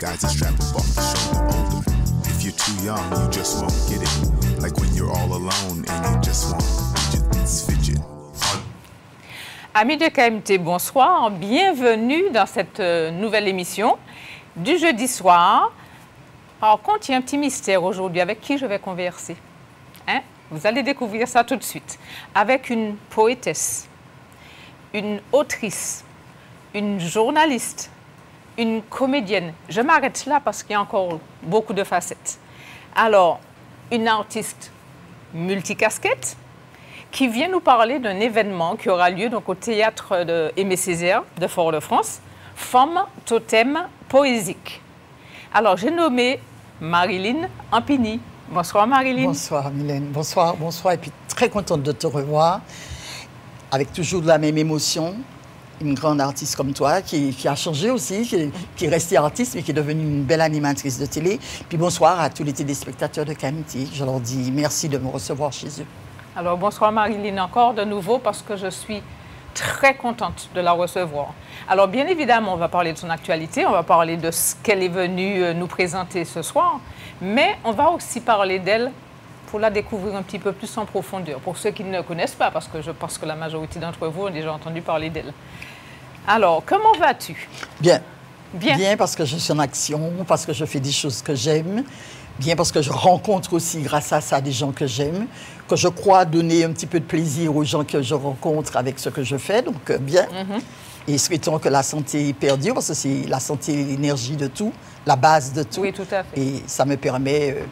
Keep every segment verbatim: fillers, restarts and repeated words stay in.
guys that strap up off the shoulder older. If you're too young, you just won't get it. Like when you're all alone and you just want fidget, fidget. Amis de K M T, bonsoir. Bienvenue dans cette euh, nouvelle émission du jeudi soir. Par contre, il y a un petit mystère aujourd'hui. Avec qui je vais converser? Hein? Vous allez découvrir ça tout de suite. Avec une poétesse, une autrice, une journaliste, une comédienne. Je m'arrête là parce qu'il y a encore beaucoup de facettes. Alors, une artiste multicasquette qui vient nous parler d'un événement qui aura lieu donc, au théâtre de Aimé Césaire de Fort-de-France, Femme Totem Poésique. Alors, j'ai nommé Marilyn Ampini. Bonsoir Marilyn. Bonsoir Mylène, bonsoir, bonsoir. Et puis très contente de te revoir, avec toujours de la même émotion. Une grande artiste comme toi, qui, qui a changé aussi, qui, qui est restée artiste, mais qui est devenue une belle animatrice de télé. Puis bonsoir à tous les téléspectateurs de K M T. Je leur dis merci de me recevoir chez eux. Alors bonsoir Marilyn encore de nouveau, parce que je suis très contente de la recevoir. Alors bien évidemment, on va parler de son actualité, on va parler de ce qu'elle est venue nous présenter ce soir, mais on va aussi parler d'elle pour la découvrir un petit peu plus en profondeur, pour ceux qui ne la connaissent pas, parce que je pense que la majorité d'entre vous ont déjà entendu parler d'elle. Alors, comment vas-tu? Bien. Bien. Bien parce que je suis en action, parce que je fais des choses que j'aime, bien parce que je rencontre aussi, grâce à ça, des gens que j'aime, que je crois donner un petit peu de plaisir aux gens que je rencontre avec ce que je fais, donc euh, bien. Mm-hmm. Et souhaitons que la santé perdure, parce que c'est la santé et l'énergie de tout, la base de tout. Oui, tout à fait. Et ça me permet euh,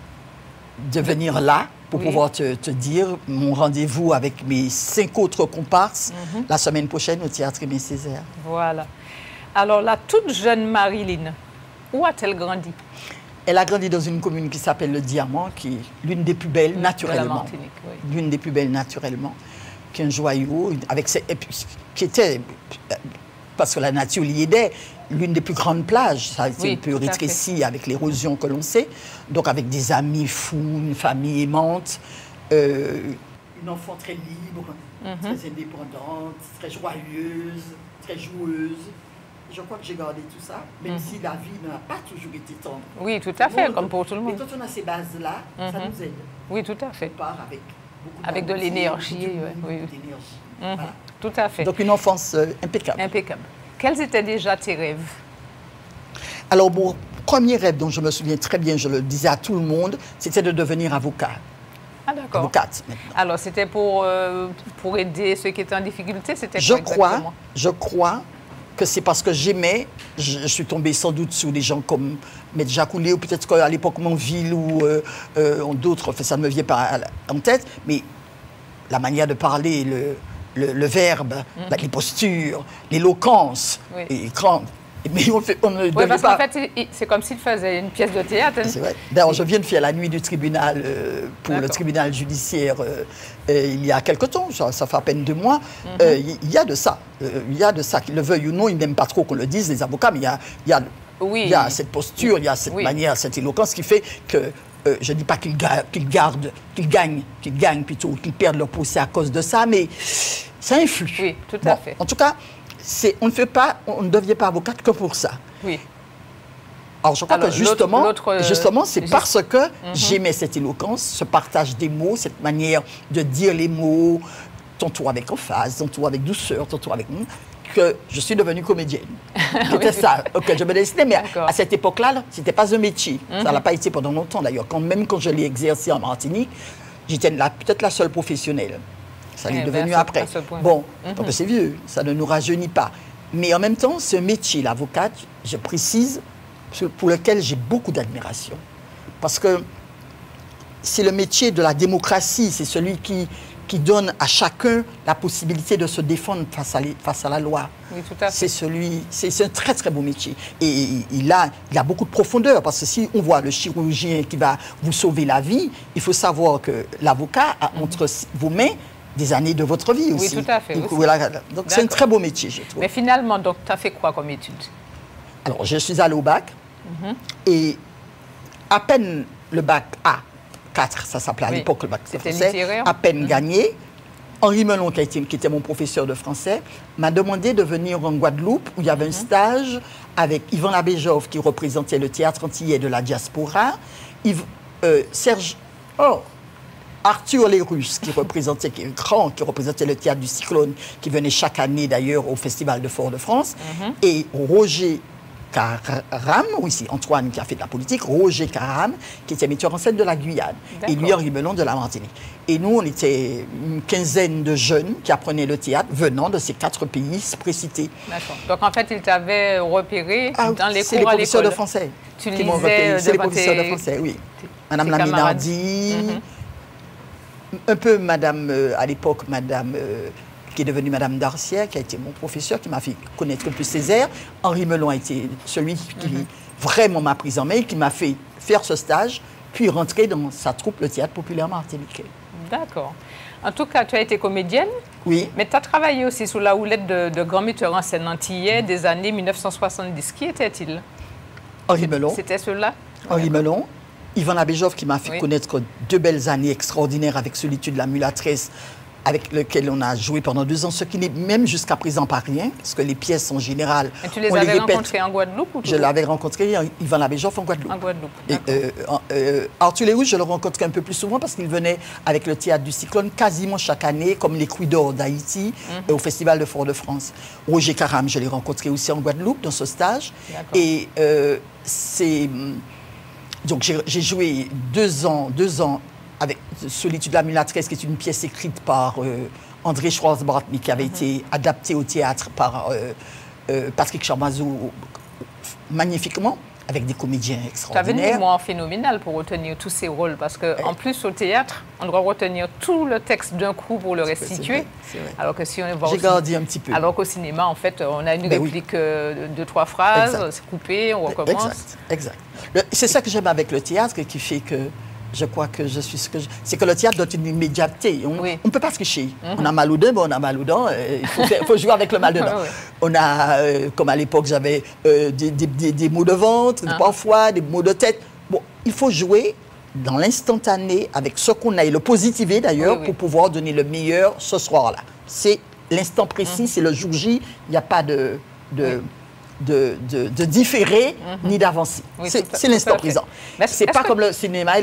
de venir là pour oui. pouvoir te, te dire mon rendez-vous avec mes cinq autres comparses mm-hmm. la semaine prochaine au Théâtre Aimé Césaire. Voilà. Alors, la toute jeune Marilyn, où a-t-elle grandi? Elle a grandi dans une commune qui s'appelle Le Diamant, qui est l'une des plus belles mmh, naturellement. De la Martinique, oui. L'une des plus belles naturellement, qui est un joyau, avec ses, et puis, qui était, parce que la nature l'y aidait, l'une des plus grandes plages. Ça a été oui, un peu rétréci avec l'érosion que l'on sait. Donc avec des amis fous, une famille aimante, euh, une enfant très libre, mmh. très indépendante, très joyeuse, très joueuse. Je crois que j'ai gardé tout ça, même mmh. si la vie n'a pas toujours été tendre. Oui, tout à fait, comme pour tout le monde. Mais quand on a ces bases-là, mmh. ça nous aide. Oui, tout à fait. On part avec beaucoup avec de l'énergie. Oui, oui. Mmh. Voilà. Tout à fait. Donc une enfance euh, impeccable. Impeccable. Quels étaient déjà tes rêves? Alors, mon premier rêve dont je me souviens très bien, je le disais à tout le monde, c'était de devenir avocat. Ah, d'accord. Avocate, maintenant. Alors, c'était pour, euh, pour aider ceux qui étaient en difficulté? C'était je quoi crois, exactement? Je crois que c'est parce que j'aimais, je, je suis tombée sans doute sur des gens comme Maître Jacques Oulé, ou peut-être qu'à l'époque Monville ou euh, euh, d'autres, enfin, ça ne me vient pas en tête, mais la manière de parler, le, le, le verbe, mm-hmm. les postures, l'éloquence, oui. et grand. Mais on, fait, on ne oui, parce pas... qu'en fait, c'est comme s'il faisait une pièce de théâtre. C'est vrai. D'ailleurs, je viens de faire la nuit du tribunal euh, pour le tribunal judiciaire euh, euh, il y a quelque temps, ça, ça fait à peine deux mois. Mm-hmm. euh, il y a de ça. Euh, il y a de ça, qu'ils le veuillent ou non, ils n'aiment pas trop qu'on le dise, les avocats, mais il y a, il y a, oui. il y a cette posture, il y a cette oui. manière, cette éloquence qui fait que, euh, je ne dis pas qu'ils ga qu'ils gardent, qu'ils gagnent, qu'ils gagnent plutôt, qu'ils perdent leur procès à cause de ça, mais ça influe. Oui, tout bon, à fait. En tout cas, on ne fait pas, on ne devient pas avocate que pour ça. Oui. Alors, je crois Alors, que justement, l'autre, justement c'est juste... parce que mm-hmm. j'aimais cette éloquence, ce partage des mots, cette manière de dire les mots, tantôt avec emphase, tantôt avec douceur, tantôt avec... que je suis devenue comédienne. C'était oui. ça auquel je me destinais. Mais à cette époque-là, ce n'était pas un métier. Mm-hmm. Ça n'a pas été pendant longtemps, d'ailleurs. Quand, même quand je l'ai exercé en Martinique, j'étais peut-être la seule professionnelle. Ça l'est eh devenu ben, après. Bon, mm-hmm. donc c'est vieux, ça ne nous rajeunit pas. Mais en même temps, ce métier, l'avocate, je précise, pour lequel j'ai beaucoup d'admiration. Parce que c'est le métier de la démocratie, c'est celui qui, qui donne à chacun la possibilité de se défendre face à, les, face à la loi. Oui, tout à fait. C'est celui, c'est un très très beau métier. Et il a, il a beaucoup de profondeur, parce que si on voit le chirurgien qui va vous sauver la vie, il faut savoir que l'avocat a mm-hmm. entre vos mains des années de votre vie aussi. Oui, tout à fait. Donc, voilà, donc c'est un très beau métier, je trouve. Mais finalement, donc, tu as fait quoi comme étude? Alors, je suis allée au bac, mm-hmm. et à peine le bac A quatre, ça s'appelait à oui. l'époque le bac français, à peine mm-hmm. gagné, Henri Melon, qui, a été, qui était mon professeur de français, m'a demandé de venir en Guadeloupe, où il y avait mm-hmm. un stage avec Yvan Labéjov, qui représentait le théâtre antillais de la diaspora, Yves, euh, Serge... Oh, Arthur Lérus, qui représentait, qui est grand, qui représentait le théâtre du Cyclone, qui venait chaque année d'ailleurs au Festival de Fort-de-France, mm-hmm. et Roger Caram, oui, c'est Antoine qui a fait de la politique, Roger Caram, qui était metteur en scène de la Guyane, et lui, Henri Melon de la Martinique. Et nous, on était une quinzaine de jeunes qui apprenaient le théâtre venant de ces quatre pays précités. D'accord. Donc, en fait, ils t'avaient repéré ah, dans les cours à l'école. C'est les professeurs de français. Tu qui m'ont repéré. C'est les professeurs tes... de français, oui. Madame Laminardi, mm-hmm. un peu Madame, euh, à l'époque, Madame... Euh, qui est devenue Madame Darcière, qui a été mon professeur, qui m'a fait connaître un peu Césaire. Henri Melon a été celui qui mm-hmm. vraiment m'a pris en main, qui m'a fait faire ce stage, puis rentrer dans sa troupe, le Théâtre populaire martiniquais. D'accord. En tout cas, tu as été comédienne. Oui. Mais tu as travaillé aussi sous la houlette de, de grands metteurs en scène antillais des années mille neuf cent soixante-dix. Qui était-il? Henri Melon. C'était ceux-là? Henri Melon. Yvan Labéjov, qui m'a fait oui. connaître deux belles années extraordinaires avec Solitude la mulâtresse, avec lequel on a joué pendant deux ans, ce qui n'est même jusqu'à présent pas rien, parce que les pièces en général, et tu les on avais les répète. rencontrées en Guadeloupe ou tout? Je l'avais rencontré, Yvan Labéjov en Guadeloupe. En Guadeloupe, et, euh, euh, Arthur Lérus, je le rencontrais un peu plus souvent parce qu'il venait avec le Théâtre du Cyclone quasiment chaque année, comme les Crues d'Or d'Haïti, mm-hmm. euh, au Festival de Fort-de-France. Roger Caram, je l'ai rencontré aussi en Guadeloupe, dans ce stage. Et euh, c'est... Donc j'ai joué deux ans, deux ans avec Solitude la mulâtresse, qui est une pièce écrite par euh, André Schwarzbart, mais qui avait mm-hmm. été adaptée au théâtre par euh, euh, Patrick Charmazou magnifiquement, avec des comédiens extraordinaires. Tu avais une mémoire phénoménale pour retenir tous ces rôles, parce qu'en plus, au théâtre, on doit retenir tout le texte d'un coup pour le restituer. C'est vrai. Alors que si on va J'ai gardé un petit peu. Alors qu'au cinéma, en fait, on a une ben réplique oui. de deux, trois phrases, c'est coupé, on recommence. Exact, exact. Le, c'est ça que j'aime avec le théâtre, qui fait que je crois que je suis ce que je... C'est que le théâtre donne une immédiateté. On ne oui. peut pas se tricher. Mm-hmm. On a mal aux dents, bon, on a mal aux dents. Il faut, faire, faut jouer avec le mal de dents. oui. On a, euh, comme à l'époque, j'avais euh, des, des, des, des maux de ventre, ah. parfois des maux de tête. Bon, il faut jouer dans l'instantané avec ce qu'on a, et le positiver d'ailleurs, oui, oui. pour pouvoir donner le meilleur ce soir-là. C'est l'instant précis, mm-hmm. c'est le jour J. Il n'y a pas de... de oui. De, de, de différer mm-hmm. ni d'avancer. Oui, c'est l'instant présent. C'est pas, que...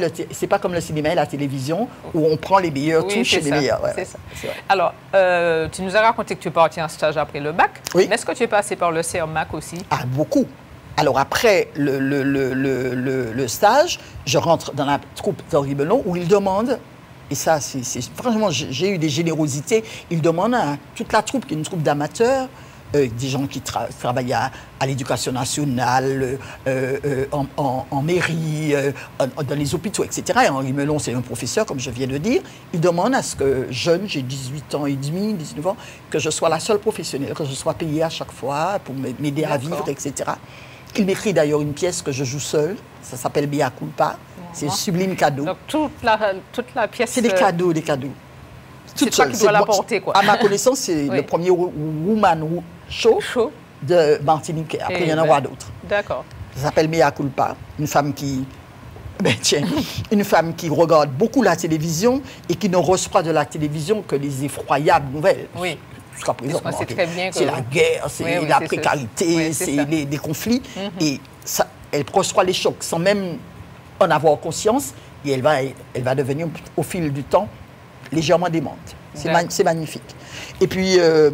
pas comme le cinéma et la télévision où on prend les meilleurs oui, touches et les meilleurs. Ouais, ça. Alors, euh, tu nous as raconté que tu es parti en stage après le bac. Oui. Mais est-ce que tu es passé par le C E R M A C aussi? Ah, beaucoup. Alors, après le, le, le, le, le, le stage, je rentre dans la troupe d'Henri Melon où il demande, et ça, c'est franchement, j'ai eu des générosités, il demande à toute la troupe, qui est une troupe d'amateurs, Euh, des gens qui tra travaillent à, à l'éducation nationale, euh, euh, en, en, en mairie, euh, en, dans les hôpitaux, et cetera. Et Henri Melon, c'est un professeur, comme je viens de dire. Il demande à ce que, jeune, j'ai dix-huit ans et demi, dix-neuf ans, que je sois la seule professionnelle, que je sois payée à chaque fois pour m'aider à vivre, et cetera. Il m'écrit d'ailleurs une pièce que je joue seule, ça s'appelle Mea Culpa. C'est un sublime cadeau. Donc toute la, toute la pièce... C'est des cadeaux, des cadeaux. C'est toi qui dois l'apporter, quoi. À ma connaissance, c'est oui. le premier woman show, show de Martinique. Après, il y en aura ben, d'autres. D'accord. Ça s'appelle Mea Culpa. Une femme qui... Ben tiens, une femme qui regarde beaucoup la télévision et qui ne reçoit de la télévision que les effroyables nouvelles. Oui. Jusqu'à présent. C'est très bien. C'est que... la guerre, c'est oui, oui, la précarité, oui, c'est les, les conflits. Mm-hmm. Et ça, elle reçoit les chocs sans même en avoir conscience. Et elle va, elle va devenir, au fil du temps, légèrement démente. C'est ma magnifique. Et puis, euh,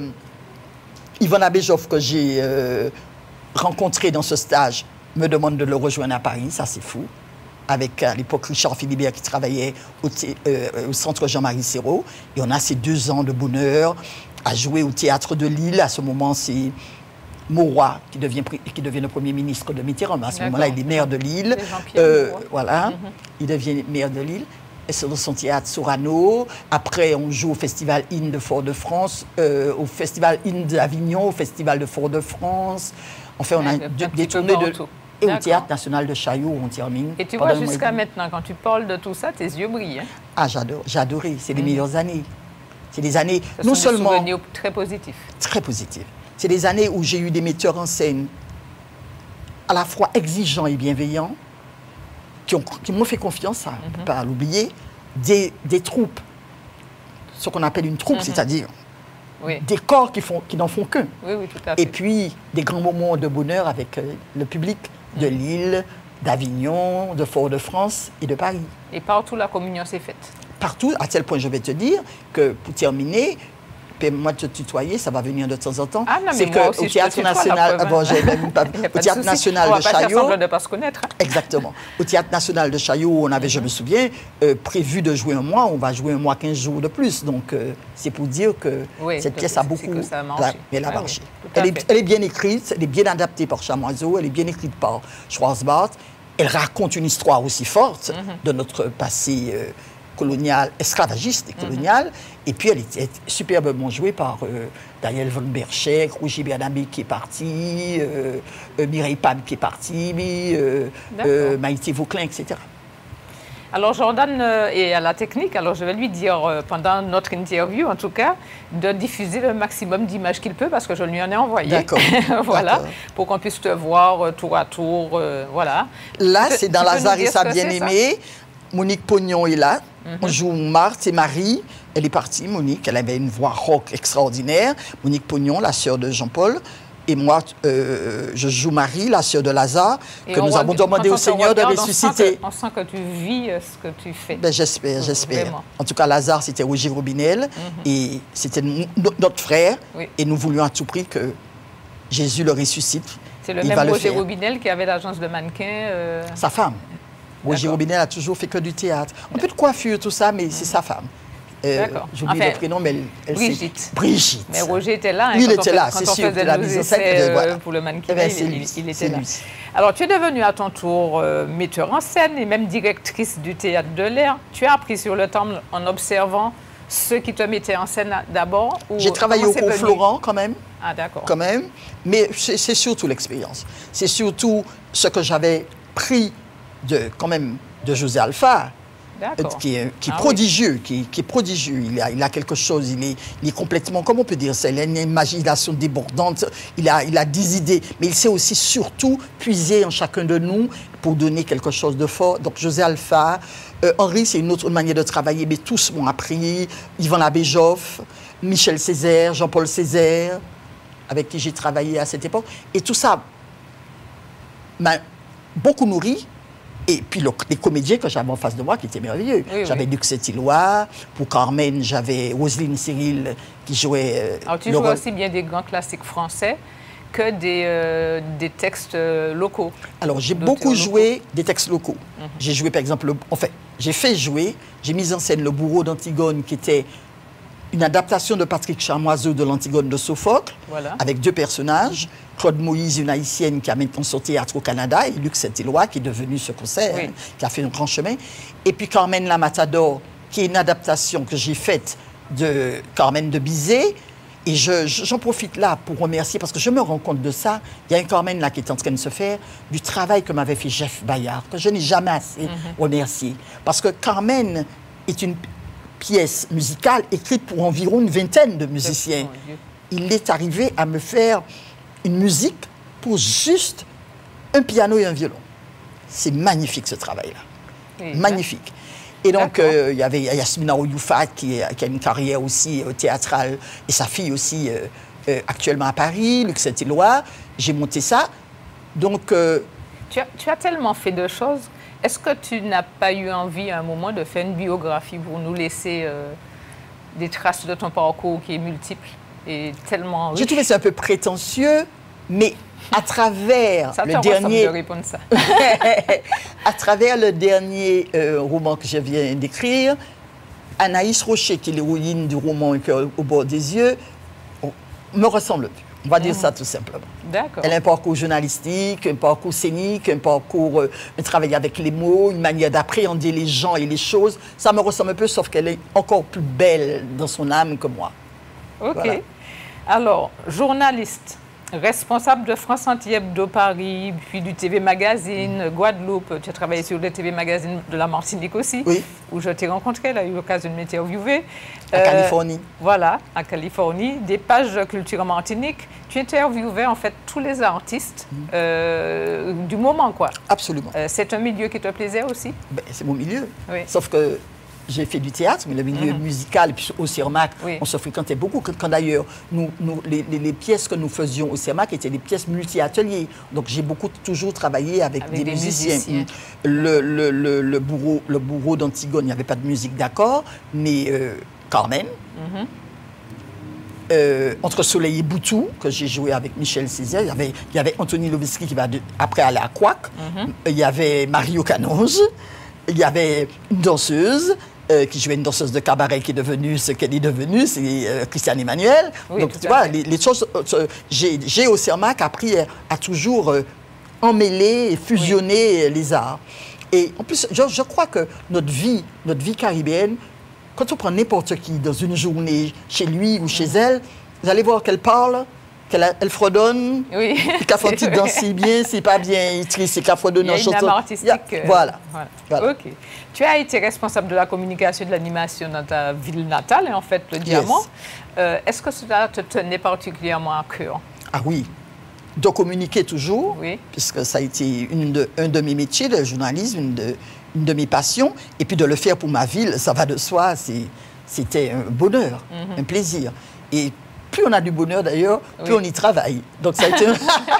Yvan Labéjov, que j'ai euh, rencontré dans ce stage, me demande de le rejoindre à Paris. Ça, c'est fou. Avec, à l'époque, Richard Philibert, qui travaillait au, euh, au centre Jean-Marie Serrault. Et on a ces deux ans de bonheur à jouer au Théâtre de Lille. À ce moment, c'est Mauroy qui devient, qui devient le Premier ministre de Mitterrand. Mais à ce moment-là, il est maire de Lille. Euh, voilà. Mm-hmm. Il devient maire de Lille. C'est dans son théâtre Sorano. Après, on joue au Festival In de Fort-de-France, euh, au Festival In d'Avignon, au Festival de Fort-de-France. Enfin, on a ouais, de, des tournées de... Et au Théâtre National de Chaillot, où on termine. Et tu vois, jusqu'à maintenant, quand tu parles de tout ça, tes yeux brillent. Hein? Ah, j'adore. J'ai adoré. C'est les mmh. meilleures années. C'est des années... Ce non sont seulement des souvenirs très positifs. Très positifs. C'est des années où j'ai eu des metteurs en scène à la fois exigeants et bienveillants, qui m'ont fait confiance, ça, on ne peut pas l'oublier, des, des troupes ce qu'on appelle une troupe, mm-hmm. c'est-à-dire oui. des corps qui, font, qui n'en font qu'un. Oui, oui, tout à fait. Et puis, des grands moments de bonheur avec euh, le public de mm-hmm. Lille, d'Avignon, de Fort-de-France et de Paris. Et partout, la communion s'est faite. Partout, à tel point, je vais te dire, que pour terminer, moi de te tutoyer, ça va venir de temps en temps. Ah non, c'est qu'au Théâtre National, ah bon, j'ai même pas, au Théâtre National de Chaillot, on va pas de pas se connaître. Exactement. Au Théâtre National de Chaillot, on avait, mm-hmm. je me souviens, euh, prévu de jouer un mois. On va jouer un mois, quinze jours de plus. Donc, euh, c'est pour dire que oui, cette pièce a beaucoup. Ça a marché. Elle a ah, marché. Oui, elle, est, elle est bien écrite, elle est bien adaptée par Chamoiseau, elle est bien écrite par Schwarzbart. Elle raconte une histoire aussi forte mm-hmm. de notre passé. Euh, colonial, esclavagiste et colonial. Mm-hmm. Et puis, elle était superbement jouée par euh, Daniel von Berchek, Roger Bernabé qui est parti, euh, euh, Mireille Pam qui est parti, euh, euh, Maïté Vauclin, et cetera. Alors, Jordan euh, est à la technique. Alors, je vais lui dire, euh, pendant notre interview, en tout cas, de diffuser le maximum d'images qu'il peut, parce que je lui en ai envoyé. D'accord. Voilà, pour qu'on puisse te voir euh, tour à tour. Euh, voilà. Là, c'est dans Lazare et sa bien-aimée. Monique Pognon est là. Mm-hmm. On joue Marthe et Marie. Elle est partie, Monique. Elle avait une voix rock extraordinaire. Monique Pognon, la sœur de Jean-Paul. Et moi, euh, je joue Marie, la sœur de Lazare, et que nous avons demandé au Seigneur regarde, de ressusciter. On sent, que, on sent que tu vis ce que tu fais. Ben, j'espère, j'espère. En tout cas, Lazare, c'était Roger Robinel. Mm-hmm. Et c'était notre frère. Oui. Et nous voulions à tout prix que Jésus le ressuscite. C'est le Il même Roger le Robinel qui avait l'agence de mannequins. Euh... Sa femme. Roger Robinel a toujours fait que du théâtre. Un peu de coiffure, tout ça, mais mmh. c'est sa femme. Euh, J'oublie enfin, le prénom, mais elle, elle Brigitte. Brigitte. Mais Roger était là. Hein, oui, il était on, là, c'est sûr. La mise en scène, euh, voilà. Pour le mannequin, ben, il, lui, il était là. Lui. Alors, tu es devenue à ton tour euh, metteur en scène et même directrice du Théâtre de l'Air. Tu as appris sur le temps en observant ceux qui te mettaient en scène d'abord. J'ai travaillé au cours Florent, quand même. Ah, d'accord. Quand même. Mais c'est surtout l'expérience. C'est surtout ce que j'avais pris de, quand même, de José Alpha, euh, qui est, qui est ah, prodigieux, oui. qui, qui est prodigieux. Il a, il a quelque chose, il est, il est complètement, comment on peut dire ça, il a une imagination débordante, il a, il a des idées, mais il sait aussi surtout puiser en chacun de nous pour donner quelque chose de fort. Donc José Alpha, euh, Henri, c'est une autre manière de travailler, mais tous m'ont appris, Yvan Labéjoff, Michel Césaire, Jean-Paul Césaire, avec qui j'ai travaillé à cette époque, et tout ça m'a beaucoup nourri. Et puis le, les comédiens que j'avais en face de moi qui étaient merveilleux. Oui, j'avais oui. Luc Setillois, pour Carmen, j'avais Roselyne Cyril qui jouait... Euh, Alors tu joues aussi bien des grands classiques français que des, euh, des textes euh, locaux. Alors j'ai beaucoup joué des textes locaux. Mm-hmm. J'ai joué par exemple, le, en fait, j'ai fait jouer, j'ai mis en scène Le Bourreau d'Antigone qui était une adaptation de Patrick Chamoiseau de l'Antigone de Sophocle, voilà. Avec deux personnages. Claude Moïse, une haïtienne qui a maintenant son théâtre au Canada, et Luc Saint-Éloi, qui est devenu ce concert, oui. hein, qui a fait un grand chemin. Et puis Carmen la Matador, qui est une adaptation que j'ai faite de Carmen de Bizet. Et je, j'en profite là pour remercier, parce que je me rends compte de ça. Il y a un Carmen là qui est en train de se faire, du travail que m'avait fait Jeff Bayard, que je n'ai jamais assez mm-hmm. remercié. Parce que Carmen est une pièce musicale écrite pour environ une vingtaine de musiciens. Il est arrivé à me faire une musique pour juste un piano et un violon. C'est magnifique ce travail-là. Oui, magnifique. Et donc, euh, il y avait Yasmina Ouyoufat qui, qui a une carrière aussi euh, théâtrale et sa fille aussi euh, euh, actuellement à Paris, Luc Saint-Éloi. J'ai monté ça. Donc... Euh, tu, as, tu as tellement fait de choses. Est-ce que tu n'as pas eu envie à un moment de faire une biographie pour nous laisser euh, des traces de ton parcours qui est multiple et tellement riche? J'ai trouvé ça un peu prétentieux, mais à travers ça le dernier... de répondre ça. à travers le dernier euh, roman que je viens d'écrire, Anaïs Rocher, qui est l'héroïne du roman Au bord des yeux, on, me ressemble plus. On va dire mmh. ça tout simplement. D'accord. Elle a un parcours journalistique, un parcours scénique, un parcours euh, de travailler avec les mots, une manière d'appréhender les gens et les choses. Ça me ressemble un peu, sauf qu'elle est encore plus belle dans son âme que moi. OK. Voilà. Alors, journaliste, responsable de France Antilles Hebdo Paris, puis du T V Magazine, mmh. Guadeloupe. Tu as travaillé sur le T V Magazine de la Martinique aussi, oui. où je t'ai rencontré, elle a eu l'occasion de m'interviewer. À euh, Californie. Voilà, à Californie. Des pages de culture en Martinique. Tu interviewais en fait tous les artistes mmh. euh, du moment, quoi. Absolument. Euh, c'est un milieu qui te plaisait aussi? Ben, c'est mon milieu. Oui. Sauf que j'ai fait du théâtre, mais le milieu mm-hmm. musical, et puis au CIRMAC, oui. on se fréquentait beaucoup. Quand, quand d'ailleurs, nous, nous, les, les, les pièces que nous faisions au CIRMAC étaient des pièces multi-ateliers. Donc j'ai beaucoup toujours travaillé avec, avec des, des musiciens. musiciens. Le, le, le, le bourreau, le bourreau d'Antigone, il n'y avait pas de musique d'accord, mais euh, Carmen. Mm-hmm. Euh, entre Soleil et Boutou, que j'ai joué avec Michel Césaire, il y avait, il y avait Anthony Lovisky qui va de, après aller à Couac, mm-hmm. il y avait Mario Canonge, il y avait une danseuse euh, qui jouait une danseuse de cabaret qui est devenue ce qu'elle est devenue, c'est euh, Christiane Emmanuel. Oui, donc tu vois, les, les choses, euh, j'ai, j'ai au CIRMAC appris à, à toujours euh, emmêler et fusionner oui. les arts. Et en plus, je, je crois que notre vie, notre vie caribéenne, quand on prend n'importe qui dans une journée, chez lui ou chez elle, vous allez voir qu'elle parle, qu'elle elle fredonne, oui. qu'elle fait une danse si bien, c'est pas bien triste, c'est qu'elle fredonne en chanson. Il y a une âme artistique. Euh, voilà. Voilà. voilà. OK. Tu as été responsable de la communication et de l'animation dans ta ville natale, en fait, le Diamant. Yes. Euh, est-ce que cela te tenait particulièrement à cœur? Ah oui. De communiquer toujours, oui. puisque ça a été une de, un de mes métiers, le journalisme, une de... une de mes passions, et puis de le faire pour ma ville, ça va de soi, c'est, c'était un bonheur, mm-hmm. un plaisir. Et plus on a du bonheur d'ailleurs, plus oui. on y travaille. Donc ça a été un...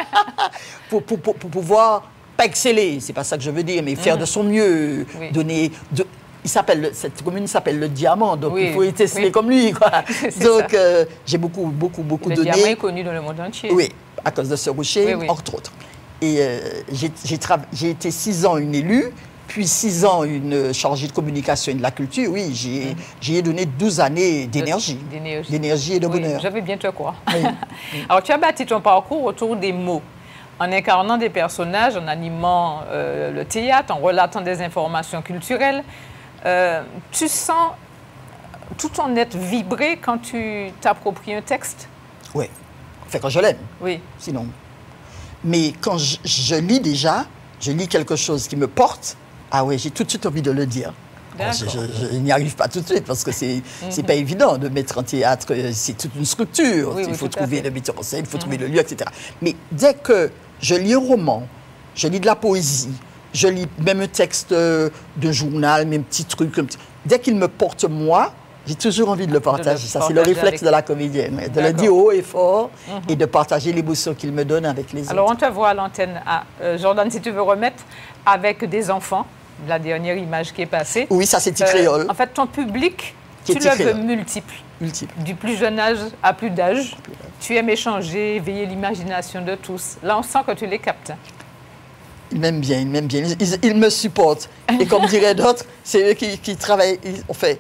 pour, pour, pour, pour pouvoir, pas exceller, c'est pas ça que je veux dire, mais faire mm-hmm. de son mieux, oui. donner... De... Il s'appelle, cette commune s'appelle le Diamant, donc oui. il faut être esselé oui. comme lui, quoi. Donc euh, j'ai beaucoup, beaucoup, beaucoup le donné. Le Diamant est connu dans le monde entier. Oui, à cause de ce rocher, oui, oui. entre autres. Et euh, j'ai, j'ai, tra... j'ai été six ans une élue, puis six ans, une chargée de communication et de la culture, oui, j'ai, mmh. j'ai donné douze années d'énergie, d'énergie, d'énergie et de oui, bonheur. Je vais bien te croire. Oui. Alors, tu as bâti ton parcours autour des mots, en incarnant des personnages, en animant euh, le théâtre, en relatant des informations culturelles. Euh, tu sens tout ton être vibrer quand tu t'appropries un texte? Oui, enfin quand je l'aime, oui. sinon. Mais quand je, je lis déjà, je lis quelque chose qui me porte, ah oui, j'ai tout de suite envie de le dire. Bon, je, je, je n'y arrive pas tout de suite parce que c'est mm-hmm. c'est pas évident de mettre en théâtre, c'est toute une structure. Oui, il oui, faut trouver le metteur en scène, il faut mm-hmm. trouver le lieu, et cetera. Mais dès que je lis un roman, je lis de la poésie, je lis même un texte de journal, même un petit truc, un petit... dès qu'il me porte moi, j'ai toujours envie de le partager. De le Ça, partager c'est le réflexe avec... de la comédienne, de D'accord. le dire haut et fort mm-hmm. et de partager l'émotion qu'il me donne avec les Alors, autres. Alors, on te voit à l'antenne. Ah, euh, Jordan, si tu veux remettre, avec des enfants. La dernière image qui est passée. Oui, ça c'est Ticréole. Euh, en fait, ton public, qui tu le veux multiple. Multiple. Du plus jeune âge à plus d'âge. Tu aimes échanger, éveiller l'imagination de tous. Là, on sent que tu les captes. Ils m'aiment bien, ils m'aiment bien. Ils, ils me supportent. Et comme diraient d'autres, c'est eux qui, qui travaillent. Ils, en fait,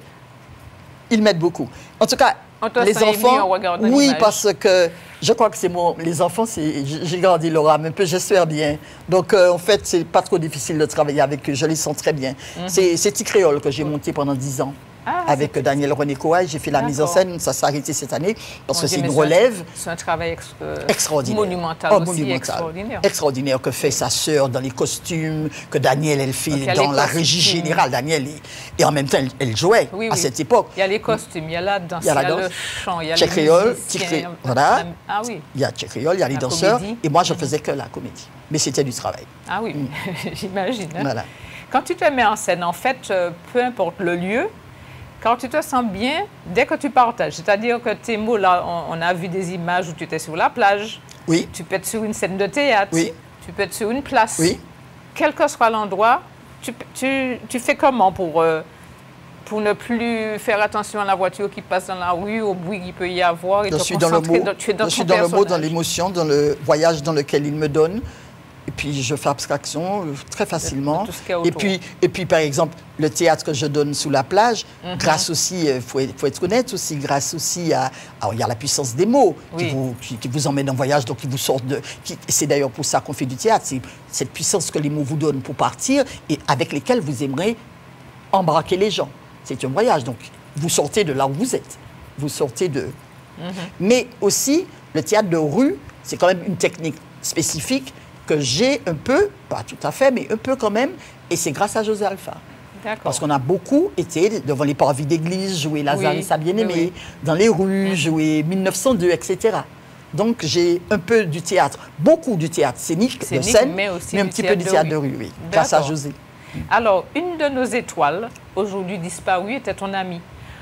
ils m'aident beaucoup. En tout cas, les enfants, oui, l'image. Parce que je crois que c'est mon... Les enfants, c'est, j'ai grandi leur âme un peu, j'espère bien. Donc, euh, en fait, c'est pas trop difficile de travailler avec eux. Je les sens très bien. Mm-hmm. C'est, c'est Ticréole que j'ai monté pendant dix ans. Ah, avec Daniel René Kouaï, j'ai fait la D'accord. mise en scène, ça s'est arrêté cette année, parce On que c'est une relève. C'est un travail ex euh, extraordinaire. monumental oh, aussi, monumental. extraordinaire. Extraordinaire, que fait sa sœur dans les costumes, que Daniel, elle fait Donc, dans la régie générale. Daniel, et, et en même temps, elle, elle jouait oui, à oui. cette époque. Il y a les costumes, il y a la danse, il y a, la danse, il y a le chant, il y a les Créole, musiciens. Voilà. Ah oui. Il y a Créole, il y a les la danseurs, comédie. Et moi, je faisais que la comédie. Mais c'était du travail. Ah oui, mm. j'imagine. Hein. Voilà. Quand tu te mets en scène, en fait, peu importe le lieu, quand tu te sens bien, dès que tu partages, c'est-à-dire que tes mots, là, on, on a vu des images où tu étais sur la plage, oui. tu peux être sur une scène de théâtre, oui. tu peux être sur une place, oui. quel que soit l'endroit, tu, tu, tu fais comment pour, euh, pour ne plus faire attention à la voiture qui passe dans la rue, au bruit qu'il peut y avoir, et je te suis dans le mot, dans, tu es dans je suis dans le mot, dans l'émotion, dans le voyage dans lequel il me donne. Et puis, je fais abstraction très facilement. Et puis, et puis, par exemple, le théâtre que je donne sous la plage, mm-hmm. grâce aussi, il faut, faut être honnête aussi, grâce aussi à... Alors, il y a la puissance des mots oui. qui, vous, qui, qui vous emmène en voyage, donc qui vous sortent de... Qui, c'est d'ailleurs pour ça qu'on fait du théâtre. C'est cette puissance que les mots vous donnent pour partir et avec lesquels vous aimerez embarquer les gens. C'est un voyage, donc vous sortez de là où vous êtes. Vous sortez de... Mm-hmm. Mais aussi, le théâtre de rue, c'est quand même une technique spécifique que j'ai un peu, pas tout à fait, mais un peu quand même, et c'est grâce à José Alpha. D'accord. Parce qu'on a beaucoup été devant les parvis d'église, jouer Lazare oui, et sa bien-aimée, oui. dans les rues, mmh. jouer mille neuf cent deux, et cetera. Donc j'ai un peu du théâtre, beaucoup du théâtre scénique, scénique de scène, mais, aussi mais un petit peu du théâtre de rue, de rue oui, grâce à José. Alors, une de nos étoiles, aujourd'hui disparue, était ton amie.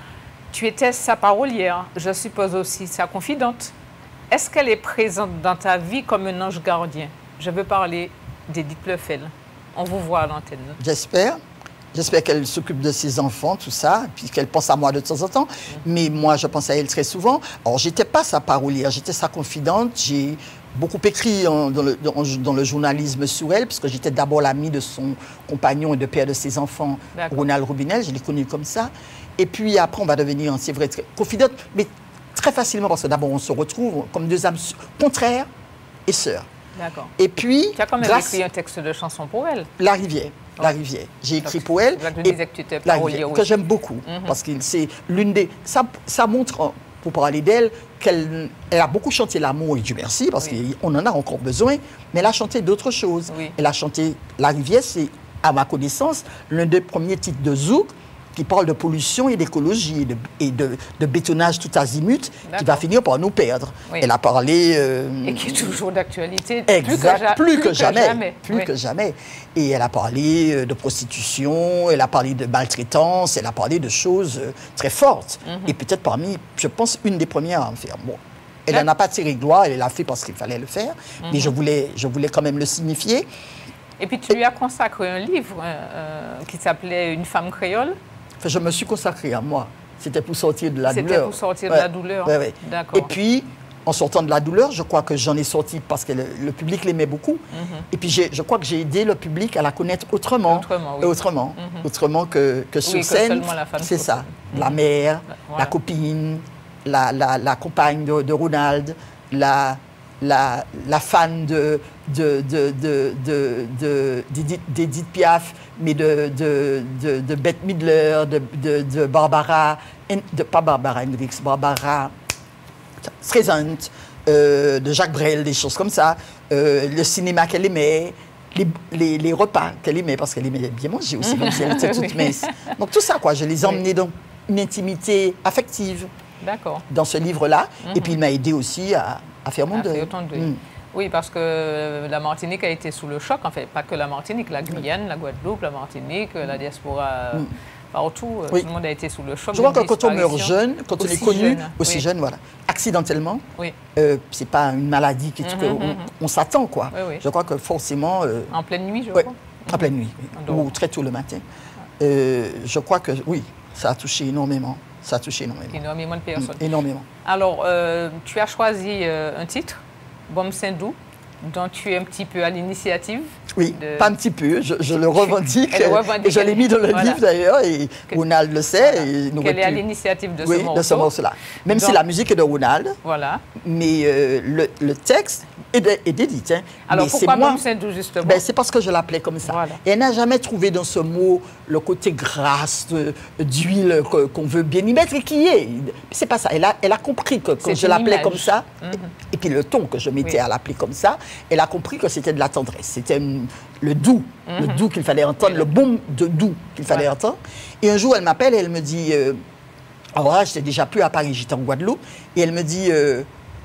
Tu étais sa parolière, je suppose aussi sa confidente. Est-ce qu'elle est présente dans ta vie comme un ange gardien? Je veux parler d'Edith Pleufel. On vous voit à l'antenne. J'espère. J'espère qu'elle s'occupe de ses enfants, tout ça, puis qu'elle pense à moi de temps en temps. Mm. Mais moi, je pense à elle très souvent. Alors, je n'étais pas sa parolière, j'étais sa confidente. J'ai beaucoup écrit en, dans, le, dans, dans le journalisme sur elle, parce que j'étais d'abord l'amie de son compagnon et de père de ses enfants, Ronald Roubinel. Je l'ai connu comme ça. Et puis après, on va devenir, c'est vrai, très confidente, mais très facilement, parce que d'abord, on se retrouve comme deux âmes contraires et sœurs. D'accord. Et puis, tu as quand même grâce... écrit un texte de chanson pour elle. La Rivière. La Rivière. J'ai écrit pour elle. Je disais que tu étais parolière, oui. Que j'aime beaucoup. Mm-hmm. Parce que c'est l'une des... Ça, ça montre, pour parler d'elle, qu'elle elle a beaucoup chanté l'amour, et Dieu merci, parce oui. qu'on en a encore besoin, mais elle a chanté d'autres choses. Oui. Elle a chanté La Rivière, c'est, à ma connaissance, l'un des premiers titres de Zouk, qui parle de pollution et d'écologie et, de, et de, de bétonnage tout azimut, qui va finir par nous perdre. Oui. Elle a parlé... Euh, et qui est toujours d'actualité. Exact, plus que, plus que jamais. jamais. Plus oui. que jamais. Et elle a parlé de prostitution, elle a parlé de maltraitance, elle a parlé de choses très fortes. Mm-hmm. Et peut-être parmi, je pense, une des premières à en faire. Bon, elle n'en a pas tiré gloire, elle l'a fait parce qu'il fallait le faire, mm-hmm. mais je voulais, je voulais quand même le signifier. Et puis tu lui as consacré un livre euh, qui s'appelait « Une femme créole ». Je me suis consacrée à moi. C'était pour sortir de la C'était douleur. C'était pour sortir ouais. de la douleur. Ouais, ouais. D'accord. Et puis, en sortant de la douleur, je crois que j'en ai sorti parce que le, le public l'aimait beaucoup. Mm-hmm. Et puis, je crois que j'ai aidé le public à la connaître autrement. Autrement, oui. Autrement, mm-hmm. autrement que, que sur oui, scène. Que c'est ça. Mm-hmm. La mère, voilà. la copine, la, la, la compagne de, de Ronald, la... La, la fan de, de, de, de, de, de, d'Edith Piaf, mais de, de, de, de Bette Midler, de, de, de Barbara, de, pas Barbara Hendricks, Barbara Streisand, euh, de Jacques Brel, des choses comme ça, euh, le cinéma qu'elle aimait, les, les, les repas qu'elle aimait, parce qu'elle aimait bien manger aussi, même si elle était toute mince. Donc tout ça, quoi, je les ai emmenés dans une intimité affective. D'accord. Dans ce livre-là. Mm-hmm. Et puis il m'a aidé aussi à, à faire mon à deuil. Faire ton deuil. Mm. Oui, parce que la Martinique a été sous le choc, en fait, pas que la Martinique, la Guyane, mm. la Guadeloupe, la Martinique, la diaspora, mm. partout, oui. tout le monde a été sous le choc. Je crois que quand on meurt jeune, quand on est connu, jeune, aussi oui. jeune, voilà, accidentellement, oui. euh, c'est pas une maladie qui, mm-hmm, on, mm-hmm. on s'attend, quoi. Oui, oui. Je crois que forcément... Euh, en pleine nuit, je ouais, crois. En pleine nuit, oui. Ou très tôt le matin. Euh, je crois que, oui, ça a touché énormément. Ça a touché énormément. Énormément de personnes. Mmh, énormément. Alors, euh, tu as choisi euh, un titre, Bom Sendou, dont tu es un petit peu à l'initiative. Oui, de... pas un petit peu, je, je le revendique. Elle revendique. Et je l'ai mis dans le voilà. livre d'ailleurs, et que, Ronald le sait. Voilà. Et Qu'elle est à l'initiative de, oui, ce morceau. de ce morceau-là. Même donc, si la musique est de Ronald, voilà. mais euh, le, le texte est d'Edith. Hein. Alors mais pourquoi moi, Bom Sendou, justement? Ben, c'est parce que je l'appelais comme ça. Voilà. Et elle n'a jamais trouvé dans ce mot le côté grasse, d'huile qu'on veut bien y mettre et qui est. C'est pas ça. Elle a, elle a compris que quand je l'appelais comme ça, mm-hmm. et puis le ton que je mettais oui. à l'appeler comme ça, elle a compris que c'était de la tendresse. C'était le doux, mm-hmm. le doux qu'il fallait entendre, oui. le boom de doux qu'il fallait ouais. entendre. Et un jour, elle m'appelle et elle me dit, euh, alors là, j'étais déjà plus à Paris, j'étais en Guadeloupe, et elle me dit, euh,